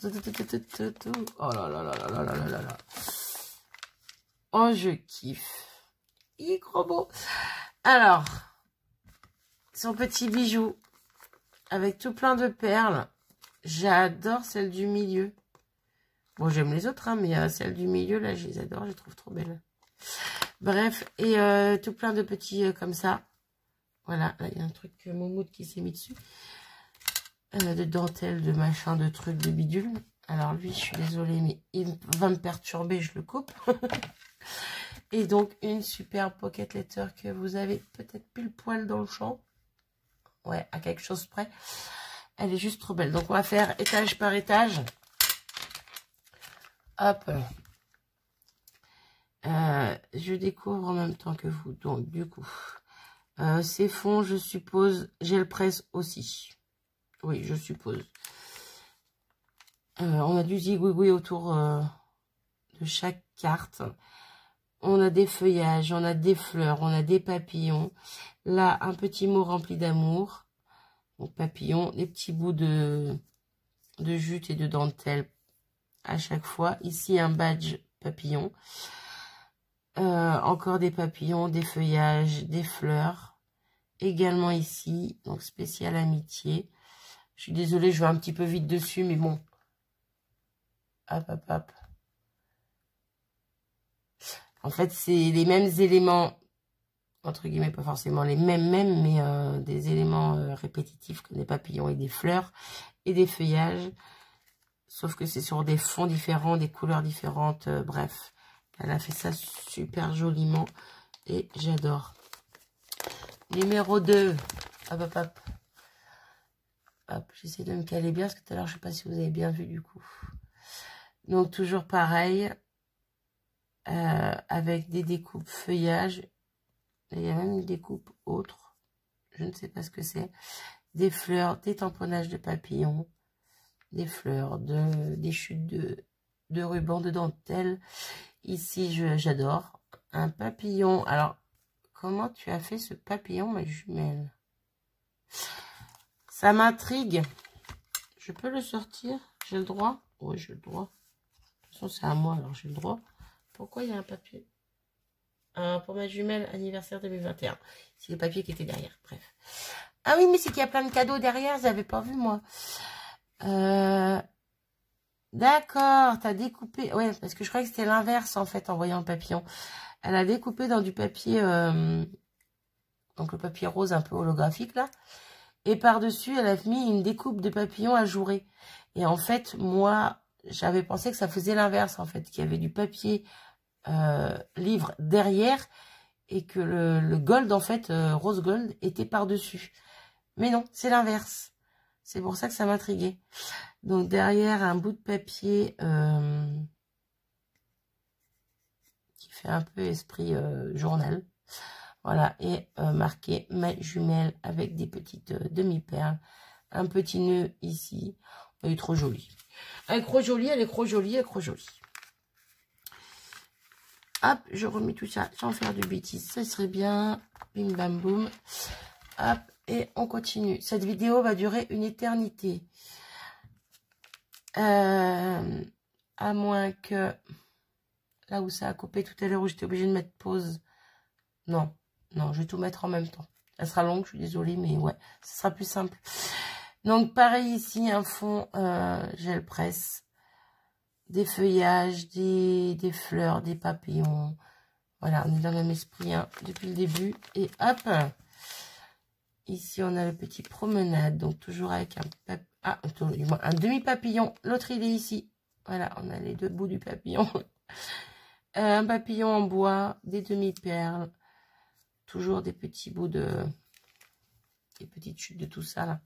Oh là là là là là là là là là. Oh, je kiffe. Il est trop beau. Alors, son petit bijou avec tout plein de perles. J'adore celle du milieu. Bon, j'aime les autres, hein, mais euh, celle du milieu, là, je les adore. Je les trouve trop belles. Bref, et euh, tout plein de petits euh, comme ça. Voilà, là, il y a un truc euh, moumoute qui s'est mis dessus. Euh, de dentelle, de machin, de trucs, de bidule. Alors lui, je suis désolée, mais il va me perturber, je le coupe. Et donc, une super pocket letter que vous avez peut-être pile poil dans le champ. Ouais, à quelque chose près. Elle est juste trop belle. Donc, on va faire étage par étage. Hop. Euh, je découvre en même temps que vous. Donc, du coup, euh, ces fonds, je suppose, gel presse aussi. Oui, je suppose. Euh, on a du zigouigoui autour euh, de chaque carte. On a des feuillages, on a des fleurs, on a des papillons. Là, un petit mot rempli d'amour. Donc, papillons, des petits bouts de, de jute et de dentelle à chaque fois. Ici, un badge papillon. Euh, encore des papillons, des feuillages, des fleurs. Également ici, donc spécial amitié. Je suis désolée, je vais un petit peu vite dessus, mais bon. Hop, hop, hop. En fait, c'est les mêmes éléments, entre guillemets, pas forcément les mêmes, mêmes, mais euh, des éléments euh, répétitifs comme des papillons et des fleurs et des feuillages. Sauf que c'est sur des fonds différents, des couleurs différentes, euh, bref. Elle a fait ça super joliment et j'adore. Numéro deux. Hop, hop, hop. Hop, j'essaie de me caler bien, parce que tout à l'heure, je ne sais pas si vous avez bien vu du coup. Donc, toujours pareil. Euh, avec des découpes feuillage. Il y a même une découpe autre. Je ne sais pas ce que c'est. Des fleurs, des tamponnages de papillons. Des fleurs, de, des chutes de, de ruban, de dentelle. Ici, j'adore. Un papillon. Alors, comment tu as fait ce papillon, ma jumelle? Ça m'intrigue. Je peux le sortir? J'ai le droit? Oui, j'ai le droit. De toute façon, c'est à moi, alors j'ai le droit. Pourquoi il y a un papier? euh, Pour ma jumelle anniversaire deux mille vingt et un. C'est le papier qui était derrière. Bref. Ah oui, mais c'est qu'il y a plein de cadeaux derrière. Je n'avais pas vu, moi. Euh... D'accord. Tu as découpé. Ouais, parce que je croyais que c'était l'inverse, en fait, en voyant le papillon. Elle a découpé dans du papier... Euh... Donc, le papier rose un peu holographique, là. Et par-dessus, elle a mis une découpe de papillon ajouré. Et en fait, moi, j'avais pensé que ça faisait l'inverse, en fait. Qu'il y avait du papier... Euh, livre derrière et que le, le gold en fait euh, rose gold était par dessus, mais non, c'est l'inverse. C'est pour ça que ça m'intriguait. Donc derrière un bout de papier euh, qui fait un peu esprit euh, journal, voilà, et euh, marqué ma jumelle avec des petites euh, demi-perles, un petit nœud ici. Elle est trop jolie, elle est trop jolie, elle est trop jolie, elle est trop jolie. Hop, je remets tout ça sans faire de bêtises. Ça serait bien. Bim, bam, boum. Hop, et on continue. Cette vidéo va durer une éternité. Euh, à moins que... Là où ça a coupé tout à l'heure, où j'étais obligée de mettre pause. Non, non, je vais tout mettre en même temps. Elle sera longue, je suis désolée, mais ouais, ce sera plus simple. Donc, pareil ici, un fond euh, gel presse. Des feuillages, des, des fleurs, des papillons. Voilà, on est dans le même esprit hein, depuis le début. Et hop, ici on a le petit promenade. Donc toujours avec un, pap ah, un demi-papillon. L'autre il est ici. Voilà, on a les deux bouts du papillon. Un papillon en bois, des demi-perles. Toujours des petits bouts de... Des petites chutes de tout ça là.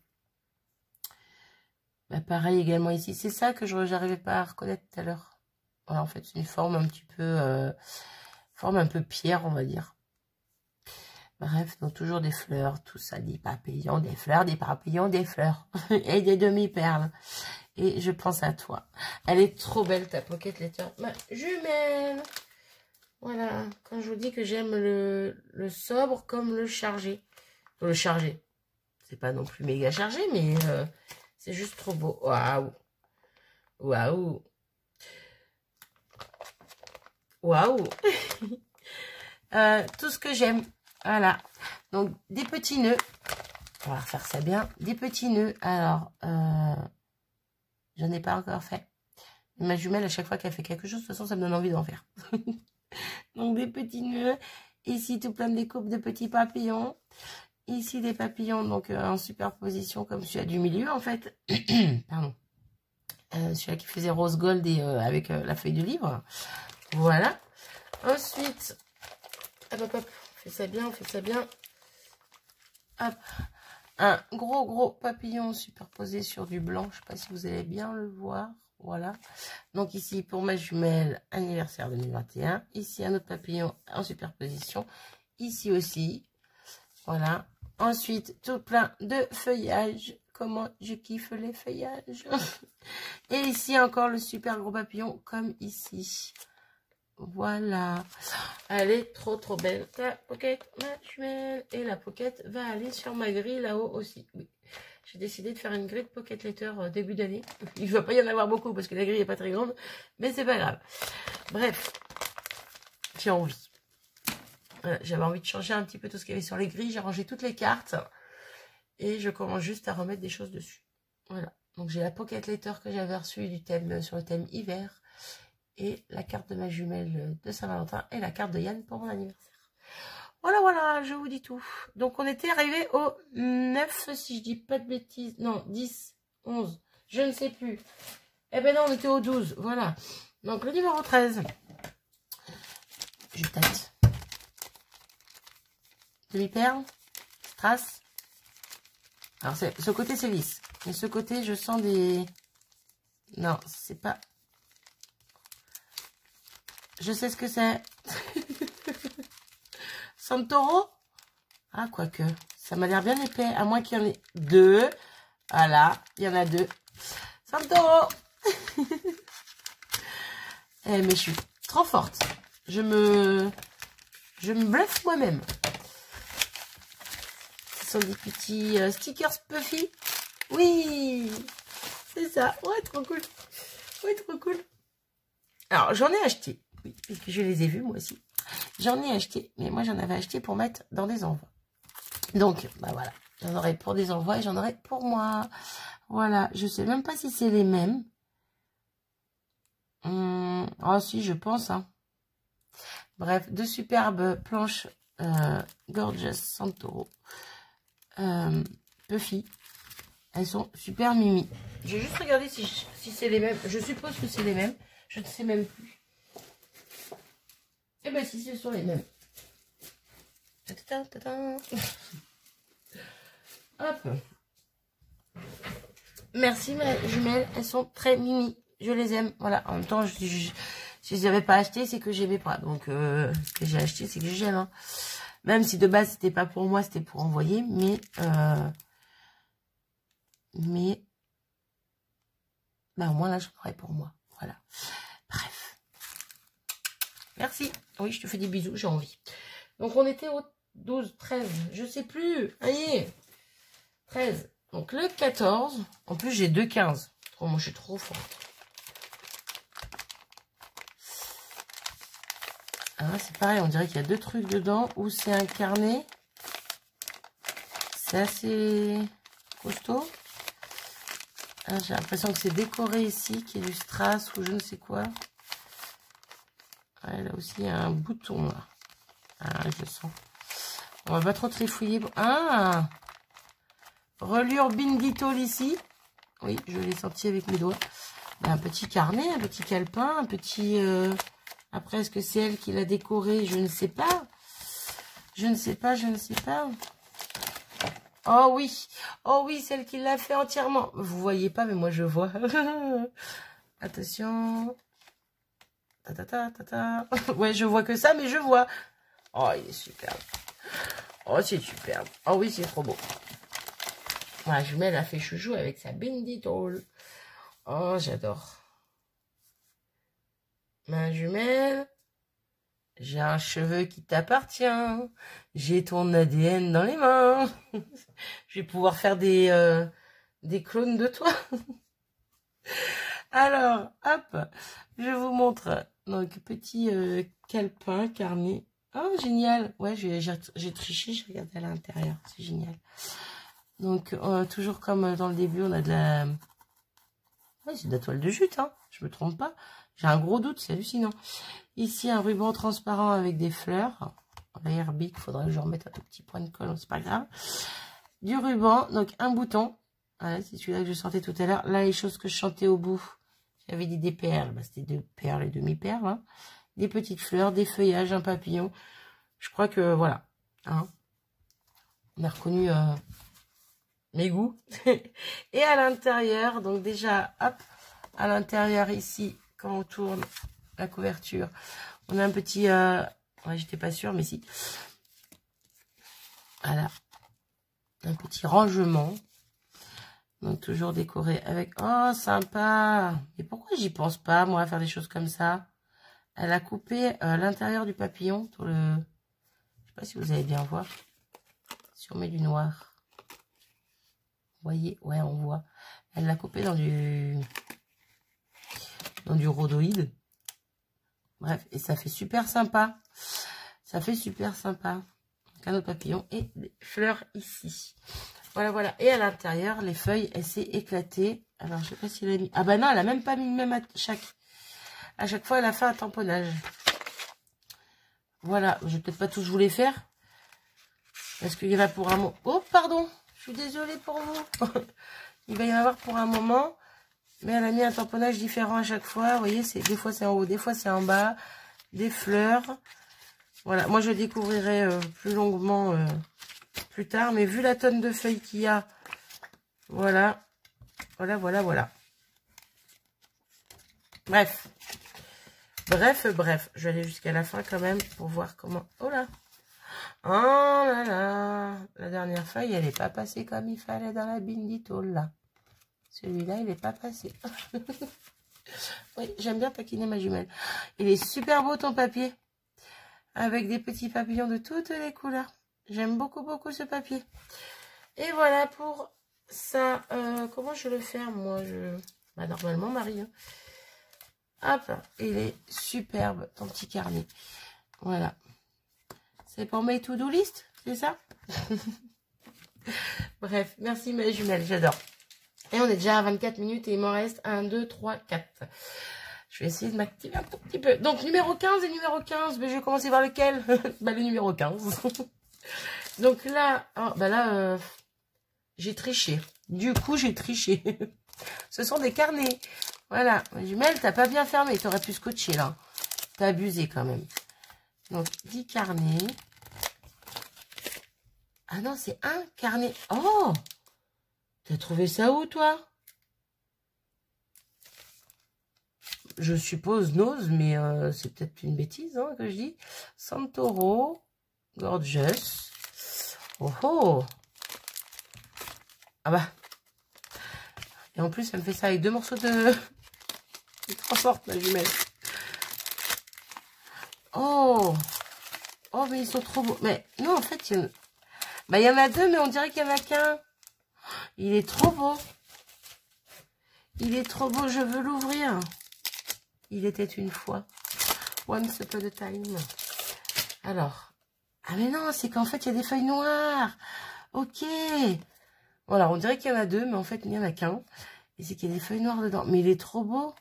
Bah, pareil également ici. C'est ça que je n'arrivais pas à reconnaître tout à l'heure. Voilà, en fait, c'est une forme un petit peu... Euh, forme un peu pierre, on va dire. Bref, donc toujours des fleurs, tout ça, des papillons, des fleurs, des papillons, des fleurs. Et des demi-perles. Et je pense à toi. Elle est trop belle, ta pocket letter. Ma jumelle. Voilà, quand je vous dis que j'aime le, le sobre comme le chargé. Le chargé, c'est pas non plus méga chargé, mais euh, c'est juste trop beau. Waouh! Waouh! Waouh! euh, Tout ce que j'aime. Voilà. Donc, des petits nœuds. On va refaire ça bien. Des petits nœuds. Alors, euh, j'en ai pas encore fait. Ma jumelle, à chaque fois qu'elle fait quelque chose, de toute façon, ça me donne envie d'en faire. Donc, des petits nœuds. Ici, tout plein de découpes de petits papillons. Ici, des papillons, donc euh, en superposition, comme celui-là du milieu, en fait. Pardon. Euh, celui-là qui faisait rose gold et euh, avec euh, la feuille de livre. Voilà. Ensuite, hop, hop, hop, on fait ça bien, on fait ça bien. Hop. Un gros, gros papillon superposé sur du blanc. Je ne sais pas si vous allez bien le voir. Voilà. Donc ici, pour ma jumelle, anniversaire deux mille vingt et un. Ici, un autre papillon en superposition. Ici aussi. Voilà. Ensuite, tout plein de feuillages. Comment je kiffe les feuillages. Et ici, encore le super gros papillon, comme ici. Voilà. Elle est trop, trop belle. La pocket, ma jumelle. Et la pocket va aller sur ma grille là-haut aussi. Oui. J'ai décidé de faire une grille de pocket letter euh, début d'année. Il ne va pas y en avoir beaucoup parce que la grille n'est pas très grande. Mais c'est pas grave. Bref. J'ai envie. Voilà, j'avais envie de changer un petit peu tout ce qu'il y avait sur les grilles. J'ai rangé toutes les cartes. Et je commence juste à remettre des choses dessus. Voilà. Donc j'ai la pocket letter que j'avais reçue du thème, sur le thème hiver. Et la carte de ma jumelle de Saint-Valentin. Et la carte de Yann pour mon anniversaire. Voilà, voilà, je vous dis tout. Donc on était arrivé au neuf, si je dis pas de bêtises. Non, dix, onze, je ne sais plus. Eh ben non, on était au douze, voilà. Donc le numéro treize. Je tâte. Demi-perle. Strass. Alors ce côté c'est lisse. Mais ce côté je sens des... Non, c'est pas... Je sais ce que c'est. Santoro. Ah, quoique. Ça m'a l'air bien épais. À moins qu'il y en ait deux. Voilà. Il y en a deux. Santoro. Eh, mais je suis trop forte. Je me... Je me bluffe moi-même. Ce sont des petits euh, stickers Puffy. Oui. C'est ça. Ouais, trop cool. Ouais, trop cool. Alors, j'en ai acheté. Oui, parce que je les ai vus, moi aussi. J'en ai acheté, mais moi, j'en avais acheté pour mettre dans des envois. Donc, bah voilà. J'en aurai pour des envois et j'en aurai pour moi. Voilà. Je sais même pas si c'est les mêmes. Hum, oh, si, je pense. Hein. Bref, deux superbes planches euh, Gorgeous Santoro. Euh, Puffy. Elles sont super mimi. J'ai juste regardé si, si c'est les mêmes. Je suppose que c'est les mêmes. Je ne sais même plus. Eh bien, si ce sont les mêmes. Hop. Merci, ma jumelle. Elles sont très mimi. Je les aime. Voilà. En même temps, je, je, si je les avais pas achetées, c'est que j'aimais pas. Donc, euh, ce que j'ai acheté, c'est que j'aime. Hein. Même si de base, c'était pas pour moi, c'était pour envoyer. Mais, euh, mais, bah, au moins là, j'en aurais pour moi. Voilà. Bref. Merci. Oui, je te fais des bisous, j'ai envie. Donc, on était au douze, treize, je sais plus. Allez. treize. Donc, le quatorze. En plus, j'ai deux quinze. Oh, moi, je suis trop forte. Ah, c'est pareil, on dirait qu'il y a deux trucs dedans. Ou c'est un carnet. C'est assez costaud. Ah, j'ai l'impression que c'est décoré ici, qu'il y a du strass ou je ne sais quoi. Ah, là aussi, il y a un bouton, là. Ah, je sens. On va pas trop trifouiller. Ah! Reliure Binditol ici. Oui, je l'ai sorti avec mes doigts. Un petit carnet, un petit calepin, un petit... Euh... Après, est-ce que c'est elle qui l'a décoré? Je ne sais pas. Je ne sais pas, je ne sais pas. Oh oui. Oh oui, celle qui l'a fait entièrement. Vous voyez pas, mais moi je vois. Attention. Ta ta ta ta ta. Ouais, je vois que ça, mais je vois. Oh, il est superbe. Oh, c'est superbe. Oh oui, c'est trop beau. Ma jumelle a fait chouchou avec sa Binditol. Oh, j'adore. Ma jumelle J'ai un cheveu qui t'appartient. J'ai ton A D N dans les mains. Je vais pouvoir faire des, euh, des clones de toi. Alors, hop, je vous montre. Donc, petit euh, calepin, carnet. Oh, génial. Ouais, j'ai triché, j'ai regardé à l'intérieur. C'est génial. Donc, euh, toujours comme dans le début, on a de la... Ouais, c'est de la toile de jute, hein. Je me trompe pas. J'ai un gros doute, c'est hallucinant. Ici, un ruban transparent avec des fleurs. Airbic, il faudrait que je remette un tout petit point de colle, c'est pas grave. Du ruban, donc un bouton. Voilà, c'est celui-là que je sortais tout à l'heure. Là, les choses que je chantais au bout, j'avais dit des perles. Bah, c'était deux perles et demi-perles. Hein. Des petites fleurs, des feuillages, un papillon. Je crois que, voilà. Hein, on a reconnu euh, mes goûts. Et à l'intérieur, donc déjà, hop, à l'intérieur ici, quand on tourne la couverture, on a un petit... Euh, ouais, j'étais pas sûre, mais si. Voilà. Un petit rangement. Donc, toujours décoré avec... Oh, sympa. Et pourquoi j'y pense pas, moi, à faire des choses comme ça? Elle a coupé euh, l'intérieur du papillon. Sur le... Je sais pas si vous allez bien voir. Si on met du noir. Vous voyez? Ouais, on voit. Elle l'a coupé dans du... dans du rhodoïde. Bref, et ça fait super sympa. Ça fait super sympa. Donc, un autre papillon et des fleurs ici. Voilà, voilà. Et à l'intérieur, les feuilles, elle s'est éclatée. Alors, je sais pas si elle a mis... Ah bah non, elle a même pas mis même à chaque... À chaque fois, elle a fait un tamponnage. Voilà. Je vais peut-être pas tous vous les faire. Parce qu'il y en a pour un moment... Oh, pardon. Je suis désolée pour vous. Il va y en avoir pour un moment. Mais elle a mis un tamponnage différent à chaque fois. Vous voyez, c'est des fois c'est en haut, des fois c'est en bas. Des fleurs. Voilà. Moi, je découvrirai euh, plus longuement euh, plus tard. Mais vu la tonne de feuilles qu'il y a, voilà. Voilà, voilà, voilà. Bref. Bref, bref. Je vais aller jusqu'à la fin quand même pour voir comment... Oh là. Oh là là. La dernière feuille, elle n'est pas passée comme il fallait dans la bindito là. Celui-là, il n'est pas passé. Oui, j'aime bien taquiner ma jumelle. Il est super beau ton papier. Avec des petits papillons de toutes les couleurs. J'aime beaucoup, beaucoup ce papier. Et voilà pour ça. Euh, comment je le fais, moi je... Bah, normalement, Marie. Hein. Hop, il est superbe, ton petit carnet. Voilà. C'est pour mes to-do list, c'est ça? Bref, merci ma jumelle, j'adore. Et on est déjà à vingt-quatre minutes et il m'en reste un, deux, trois, quatre. Je vais essayer de m'activer un tout petit peu. Donc, numéro quinze et numéro quinze, ben, je vais commencer par lequel? Bah, le numéro quinze. Donc là, oh, bah là, euh, j'ai triché. Du coup, j'ai triché. Ce sont des carnets. Voilà. Jumelle, t'as pas bien fermé. T'aurais pu scotcher, là. T'as abusé, quand même. Donc, dix carnets. Ah non, c'est un carnet. Oh! T'as trouvé ça où, toi? Je suppose Nose, mais euh, c'est peut-être une bêtise hein, que je dis. Santoro, Gorgeous. Oh oh! Ah bah! Et en plus, elle me fait ça avec deux morceaux de... de transporte, ma jumelle. Oh! Oh, mais ils sont trop beaux. Mais non, en fait, il y en a, bah, il y en a deux, mais on dirait qu'il n'y en a qu'un. Il est trop beau. Il est trop beau, je veux l'ouvrir. Il était une fois. Once upon a time. Alors. Ah mais non, c'est qu'en fait, il y a des feuilles noires. Ok. Voilà, on dirait qu'il y en a deux, mais en fait, il n'y en a qu'un. Et c'est qu'il y a des feuilles noires dedans. Mais il est trop beau.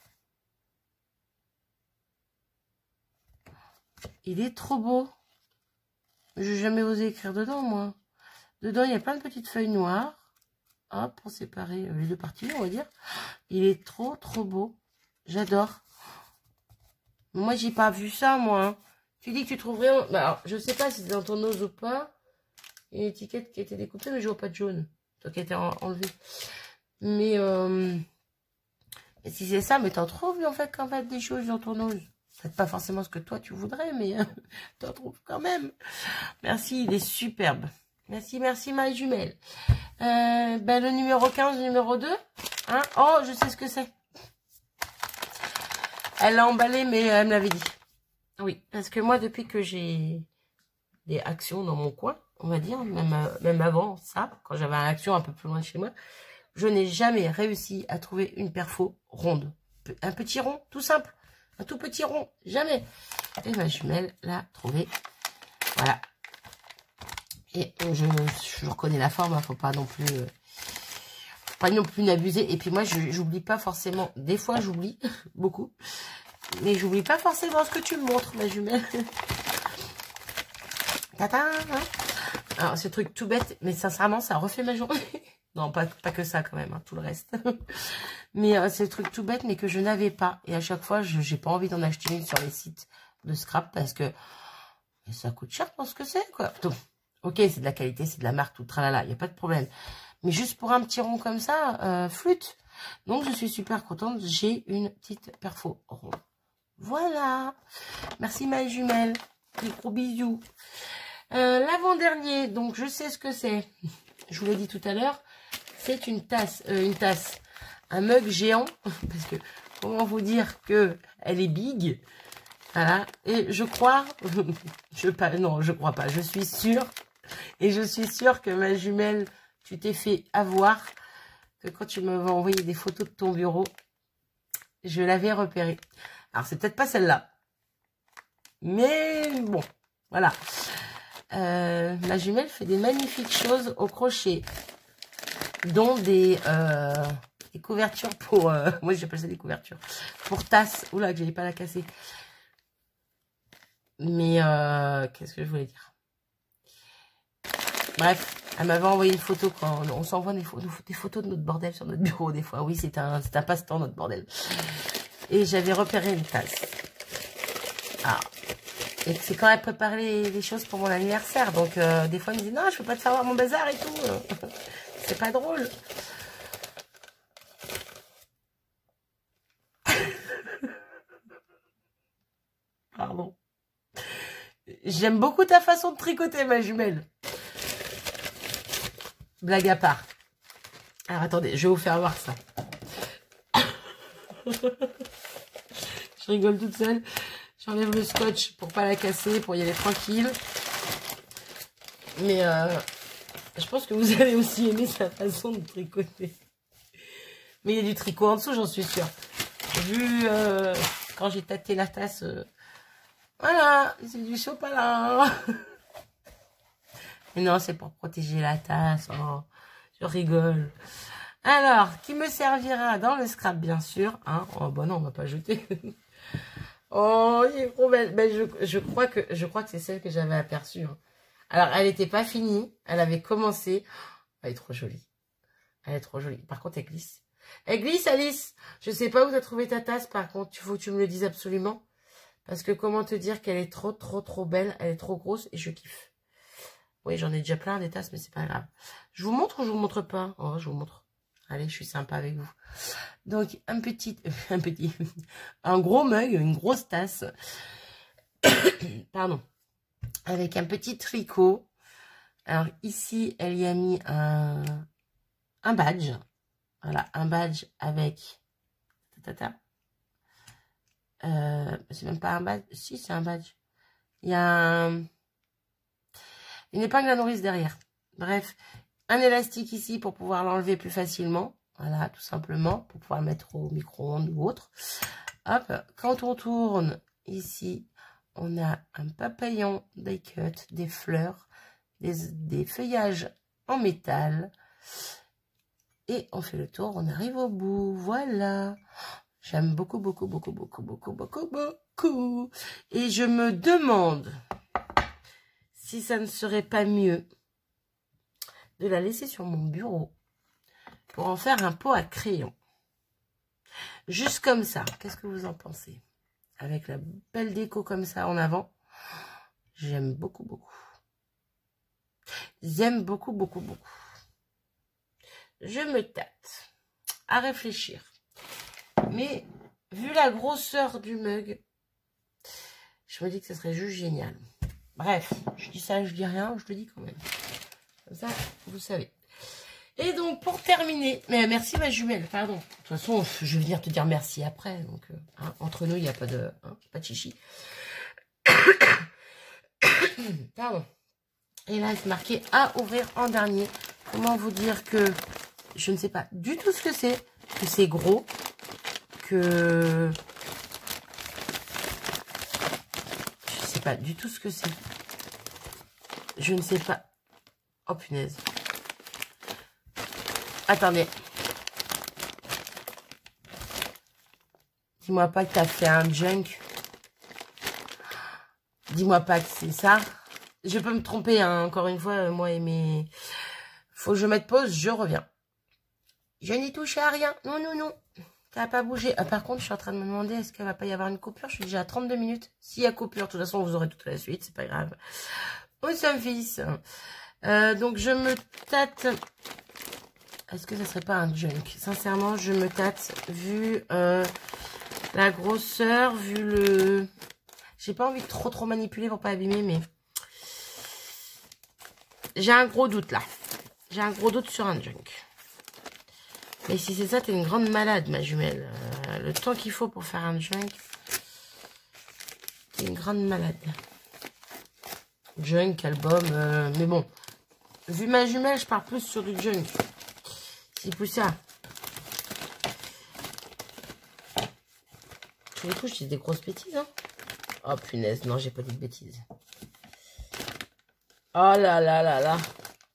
Il est trop beau. Je n'ai jamais osé écrire dedans, moi. Dedans, il y a plein de petites feuilles noires. Hop, pour séparer les deux parties, on va dire. Il est trop, trop beau. J'adore. Moi, j'ai pas vu ça, moi. Tu dis que tu trouverais... Bah, alors, je sais pas si c'est dans ton os ou pas. Une étiquette qui a été découpée, mais je vois pas de jaune. Toi qui a été enlevé. Mais, euh... Et si c'est ça, mais t'en trouves, en fait, quand même des choses dans ton os. Peut-être pas forcément ce que toi, tu voudrais, mais t'en trouves quand même. Merci, il est superbe. Merci, merci, ma jumelle. Euh, ben, le numéro quinze, le numéro deux. Hein? Oh, je sais ce que c'est. Elle l'a emballé, mais elle me l'avait dit. Oui, parce que moi, depuis que j'ai des actions dans mon coin, on va dire, même, euh, même avant ça, quand j'avais une action un peu plus loin de chez moi, je n'ai jamais réussi à trouver une perfo ronde. Un petit rond, tout simple. Un tout petit rond, jamais. Et ma jumelle l'a trouvé. Voilà. Et je, je reconnais la forme, hein, faut pas non plus... Euh, faut pas non plus n'abuser. Et puis moi, j'oublie pas forcément... Des fois, j'oublie beaucoup. Mais j'oublie pas forcément ce que tu me montres, ma jumelle. Tata, hein. Alors, ce truc tout bête, mais sincèrement, ça refait ma journée. Non, pas, pas que ça quand même, hein, tout le reste. Mais euh, c'est le truc tout bête, mais que je n'avais pas. Et à chaque fois, je j'ai pas envie d'en acheter une sur les sites de scrap parce que ça coûte cher pour ce que c'est, quoi. Donc, ok, c'est de la qualité, c'est de la marque, tout tralala, il n'y a pas de problème. Mais juste pour un petit rond comme ça, euh, flûte. Donc, je suis super contente. J'ai une petite perfo ronde. Voilà. Merci, ma jumelle. Des gros bisous. Euh, L'avant-dernier, donc je sais ce que c'est. Je vous l'ai dit tout à l'heure. C'est une tasse, euh, une tasse, un mug géant, parce que comment vous dire que elle est big, voilà. Et je crois, je pas, non, je crois pas, je suis sûre, et je suis sûre que ma jumelle, tu t'es fait avoir, que quand tu m'avais envoyé des photos de ton bureau, je l'avais repérée. Alors c'est peut-être pas celle-là, mais bon, voilà. Euh, ma jumelle fait des magnifiques choses au crochet. Dont des, euh, des couvertures pour... Euh, moi, j'appelle ça des couvertures. Pour tasses. Oula, que j'allais pas la casser. Mais, euh, qu'est-ce que je voulais dire? Bref, elle m'avait envoyé une photo quand on, on s'envoie des, des photos de notre bordel sur notre bureau, des fois. Oui, c'est un, c'est un passe-temps, notre bordel. Et j'avais repéré une tasse. Ah. Et c'est quand elle préparait les, les choses pour mon anniversaire. Donc, euh, des fois, elle me dit, non, je peux pas te faire voir mon bazar et tout. C'est pas drôle. Pardon. J'aime beaucoup ta façon de tricoter, ma jumelle. Blague à part. Alors, attendez, je vais vous faire voir ça. Je rigole toute seule. J'enlève le scotch pour pas la casser, pour y aller tranquille. Mais euh, je pense que vous allez aussi aimer sa façon de tricoter. Mais il y a du tricot en dessous, j'en suis sûre. Vu euh, quand j'ai tâté la tasse... Euh, voilà, c'est du sopalin. Mais non, c'est pour protéger la tasse. Oh, je rigole. Alors, qui me servira dans le scrap, bien sûr. Hein. Oh, bah non, on va pas jeter. Oh, il est trop belle. Ben, je, je crois que, je crois que c'est celle que j'avais aperçue. Hein. Alors, elle n'était pas finie. Elle avait commencé. Elle est trop jolie. Elle est trop jolie. Par contre, elle glisse. Elle glisse, Alice. Je sais pas où tu as trouvé ta tasse, par contre. Il faut que tu me le dises absolument. Parce que comment te dire qu'elle est trop, trop, trop belle. Elle est trop grosse et je kiffe. Oui, j'en ai déjà plein des tasses, mais c'est pas grave. Je vous montre ou je vous montre pas? Oh, je vous montre. Allez, je suis sympa avec vous. Donc, un petit, un petit, un gros mug, une grosse tasse. Pardon. Avec un petit tricot. Alors, ici, elle y a mis un, un badge. Voilà, un badge avec... Tata. Euh, c'est même pas un badge. Si, c'est un badge. Il y a un... une épingle à nourrice derrière. Bref, un élastique ici pour pouvoir l'enlever plus facilement. Voilà, tout simplement, pour pouvoir le mettre au micro-ondes ou autre. Hop, quand on tourne ici, on a un papillon, des cuts, des fleurs, des, des feuillages en métal. Et on fait le tour, on arrive au bout. Voilà. J'aime beaucoup, beaucoup, beaucoup, beaucoup, beaucoup, beaucoup, beaucoup. Et je me demande si ça ne serait pas mieux de la laisser sur mon bureau pour en faire un pot à crayon. Juste comme ça. Qu'est-ce que vous en pensez? Avec la belle déco comme ça en avant. J'aime beaucoup, beaucoup. J'aime beaucoup, beaucoup, beaucoup. Je me tâte à réfléchir. Mais vu la grosseur du mug, je me dis que ce serait juste génial. Bref, je dis ça, je dis rien, je le dis quand même. Comme ça, vous savez. Et donc, pour terminer, mais merci ma jumelle, pardon. De toute façon, je vais venir te dire merci après. Donc, euh, hein, entre nous, il n'y a pas de, hein, pas de chichi. Pardon. Et là, c'est marqué à ouvrir en dernier. Comment vous dire que je ne sais pas du tout ce que c'est, que c'est gros, que je sais pas du tout ce que c'est. Je ne sais pas. Oh punaise. Attendez. Dis-moi pas que tu as fait un junk. Dis-moi pas que c'est ça. Je peux me tromper, hein, encore une fois, moi et mes... Faut que je mette pause, je reviens. Je n'y touche à rien. Non, non, non. Ça n'a pas bougé. Ah, par contre, je suis en train de me demander, est-ce qu'il va pas y avoir une coupure? Je suis déjà à trente-deux minutes. S'il y a coupure, de toute façon, vous aurez toute la suite, c'est pas grave. Au service. Euh, donc, je me tâte... Est-ce que ça serait pas un junk? Sincèrement, je me tâte, vu euh, la grosseur, vu le... J'ai pas envie de trop, trop manipuler pour pas abîmer, mais... J'ai un gros doute, là. J'ai un gros doute sur un junk. Mais si c'est ça, t'es une grande malade, ma jumelle. Euh, le temps qu'il faut pour faire un junk, t'es une grande malade. Junk, album, euh, mais bon. Vu ma jumelle, je pars plus sur du junk. C'est plus ça. Tous les coups, je dis des grosses bêtises, hein. Oh, punaise, non, j'ai pas dit de bêtises. Oh là là là là.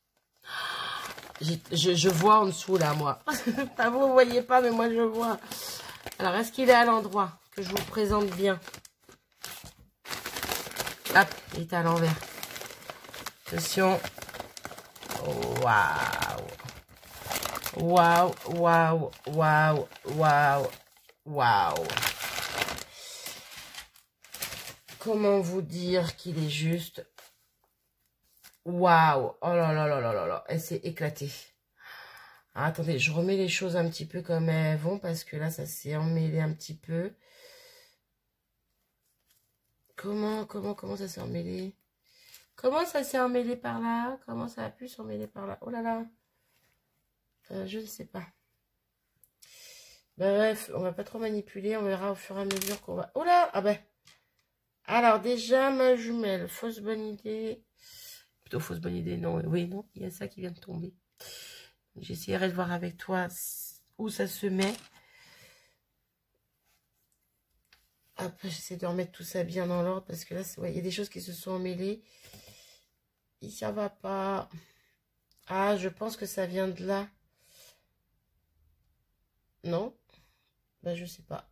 Je, je vois en dessous, là, moi. Pas vous, vous voyez pas, mais moi, je vois. Alors, est-ce qu'il est à l'endroit que je vous présente bien? Hop, il est à l'envers. Attention. Waouh. Waouh, waouh, waouh, waouh, waouh. Comment vous dire qu'il est juste... Waouh. Oh là là là là là là. Elle s'est éclatée. Ah, attendez, je remets les choses un petit peu comme elles vont parce que là, ça s'est emmêlé un petit peu. Comment, comment, comment ça s'est emmêlé? Comment ça s'est emmêlé par là? Comment ça a pu s'emmêler par là? Oh là là. Euh, je ne sais pas. Ben, bref, on va pas trop manipuler. On verra au fur et à mesure qu'on va... Oh là. Ah ben. Alors, déjà, ma jumelle. Fausse bonne idée. Plutôt fausse bonne idée, non. Oui, non. Il y a ça qui vient de tomber. J'essaierai de voir avec toi où ça se met. Hop, j'essaie de remettre tout ça bien dans l'ordre. Parce que là, ouais, il y a des choses qui se sont emmêlées. Et ça va pas. Ah, je pense que ça vient de là. Non? Ben, je sais pas.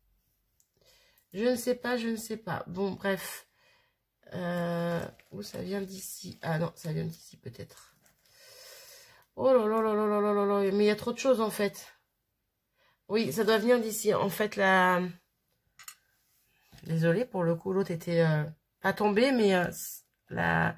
Je ne sais pas, je ne sais pas. Bon, bref. Euh, où ça vient d'ici? Ah non, ça vient d'ici peut-être. Oh là là là là là là là là. Mais il y a trop de choses en fait. Oui, ça doit venir d'ici. En fait, la... Désolée, pour le coup, l'autre était euh, pas tombée, mais euh, la...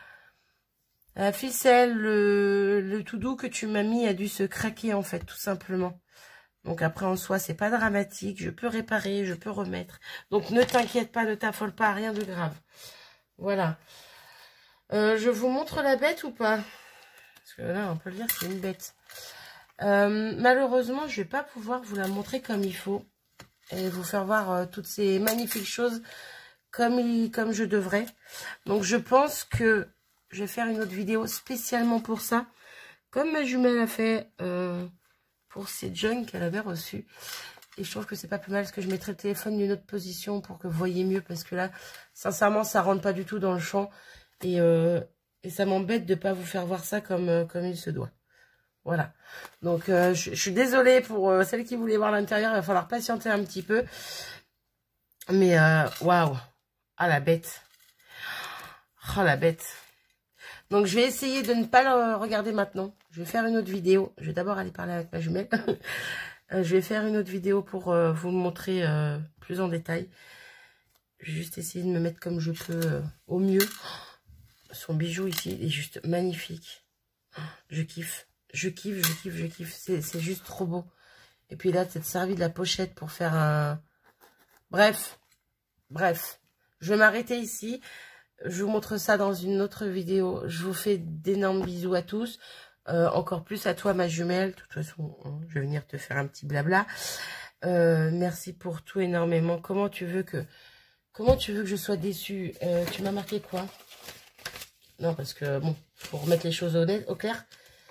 la ficelle, le... le tout doux que tu m'as mis a dû se craquer en fait, tout simplement. Donc après, en soi, c'est pas dramatique. Je peux réparer, je peux remettre. Donc ne t'inquiète pas, ne t'affole pas, rien de grave. Voilà. Euh, je vous montre la bête ou pas? Parce que là, on peut le dire, c'est une bête. Euh, malheureusement, je vais pas pouvoir vous la montrer comme il faut. Et vous faire voir euh, toutes ces magnifiques choses comme, il, comme je devrais. Donc je pense que je vais faire une autre vidéo spécialement pour ça. Comme ma jumelle a fait... Euh, pour ces junks qu'elle avait reçus. Et je trouve que c'est pas plus mal parce que je mettrai le téléphone d'une autre position pour que vous voyez mieux. Parce que là, sincèrement, ça rentre pas du tout dans le champ. Et, euh, et ça m'embête de pas vous faire voir ça comme, euh, comme il se doit. Voilà. Donc, euh, je, je suis désolée pour euh, celles qui voulaient voir l'intérieur. Il va falloir patienter un petit peu. Mais, waouh. Wow. Ah, la bête. Ah, la bête. Donc, je vais essayer de ne pas le regarder maintenant. Je vais faire une autre vidéo. Je vais d'abord aller parler avec ma jumelle. euh, je vais faire une autre vidéo pour euh, vous le montrer euh, plus en détail. Je vais juste essayer de me mettre comme je peux euh, au mieux. Son bijou ici est juste magnifique. Je kiffe. Je kiffe, je kiffe, je kiffe. C'est juste trop beau. Et puis là, c'est servi de la pochette pour faire un... Bref. Bref. Je vais m'arrêter ici. Je vous montre ça dans une autre vidéo. Je vous fais d'énormes bisous à tous. Euh, encore plus à toi, ma jumelle. De toute façon, je vais venir te faire un petit blabla. Euh, merci pour tout énormément. Comment tu veux que Comment tu veux que je sois déçue? euh, Tu m'as marqué quoi? Non, parce que, bon, faut remettre les choses honnêtes, au clair.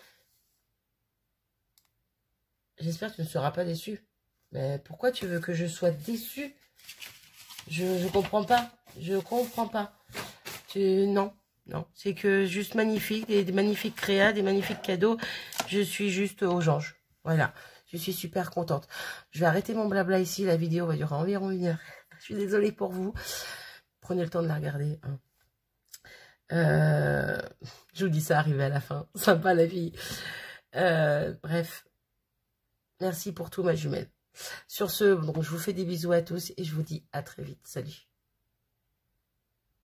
J'espère que tu ne seras pas déçu. Mais pourquoi tu veux que je sois déçue? Je ne comprends pas. Je comprends pas. Tu... Non, non. C'est que juste magnifique, des, des magnifiques créas, des magnifiques cadeaux. Je suis juste aux anges. Voilà. Je suis super contente. Je vais arrêter mon blabla ici. La vidéo va durer environ une heure. Je suis désolée pour vous. Prenez le temps de la regarder. Hein. Euh... Je vous dis ça arrivé à la fin. Sympa la vie. Euh... Bref. Merci pour tout, ma jumelle. Sur ce, donc, je vous fais des bisous à tous et je vous dis à très vite. Salut.